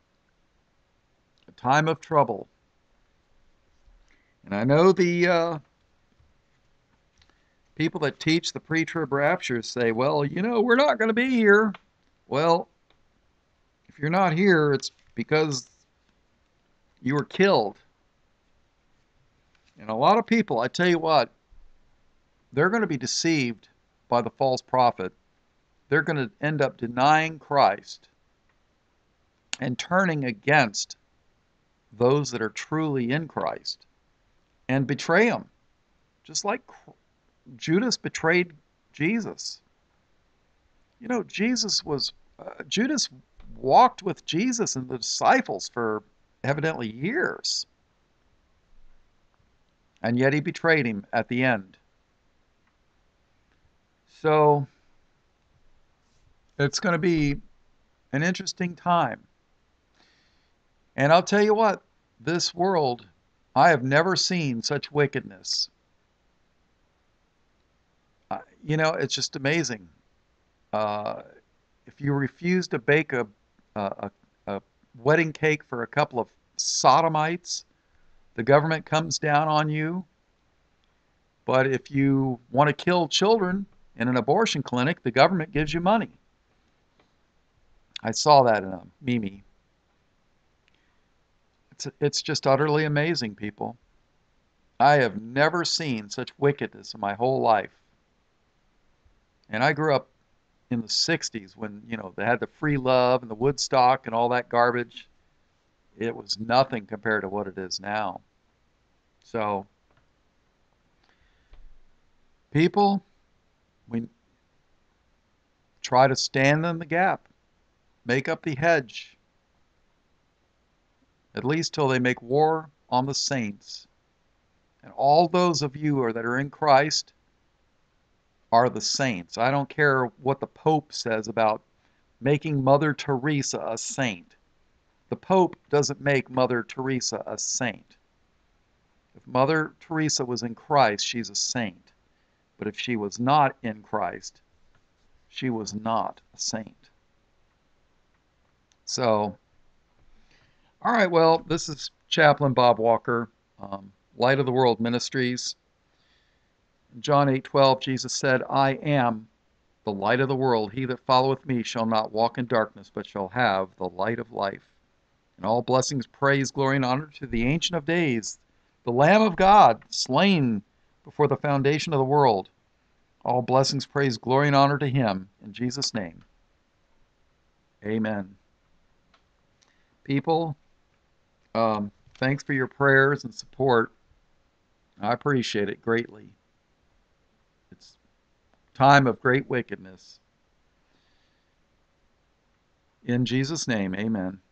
a time of trouble. And I know the people that teach the pre-trib rapture say, well, you know, we're not going to be here. Well, if you're not here, it's because you were killed. And a lot of people, I tell you what, they're going to be deceived by the false prophet. They're going to end up denying Christ and turning against those that are truly in Christ and betray him, just like Judas betrayed Jesus. You know, Judas walked with Jesus and the disciples for evidently years, and yet he betrayed him at the end. So it's going to be an interesting time. And I'll tell you what, this world, I have never seen such wickedness. You know, it's just amazing. If you refuse to bake a wedding cake for a couple of sodomites, the government comes down on you. But if you want to kill children in an abortion clinic, the government gives you money. I saw that in a meme. It's just utterly amazing, people. I have never seen such wickedness in my whole life. And I grew up in the 60s when, you know, they had the free love and the Woodstock and all that garbage. It was nothing compared to what it is now. So, people, we try to stand in the gap, make up the hedge, at least till they make war on the saints. And all those of you that are in Christ are the saints. I don't care what the Pope says about making Mother Teresa a saint. The Pope doesn't make Mother Teresa a saint. If Mother Teresa was in Christ, she's a saint. But if she was not in Christ, she was not a saint. So, all right, well, this is Chaplain Bob Walker, Light of the World Ministries. In John 8:12, Jesus said, I am the light of the world. He that followeth me shall not walk in darkness, but shall have the light of life. And all blessings, praise, glory, and honor to the Ancient of Days, the Lamb of God, slain before the foundation of the world. All blessings, praise, glory, and honor to Him. In Jesus' name, amen. People, thanks for your prayers and support. I appreciate it greatly. It's a time of great wickedness. In Jesus' name, amen.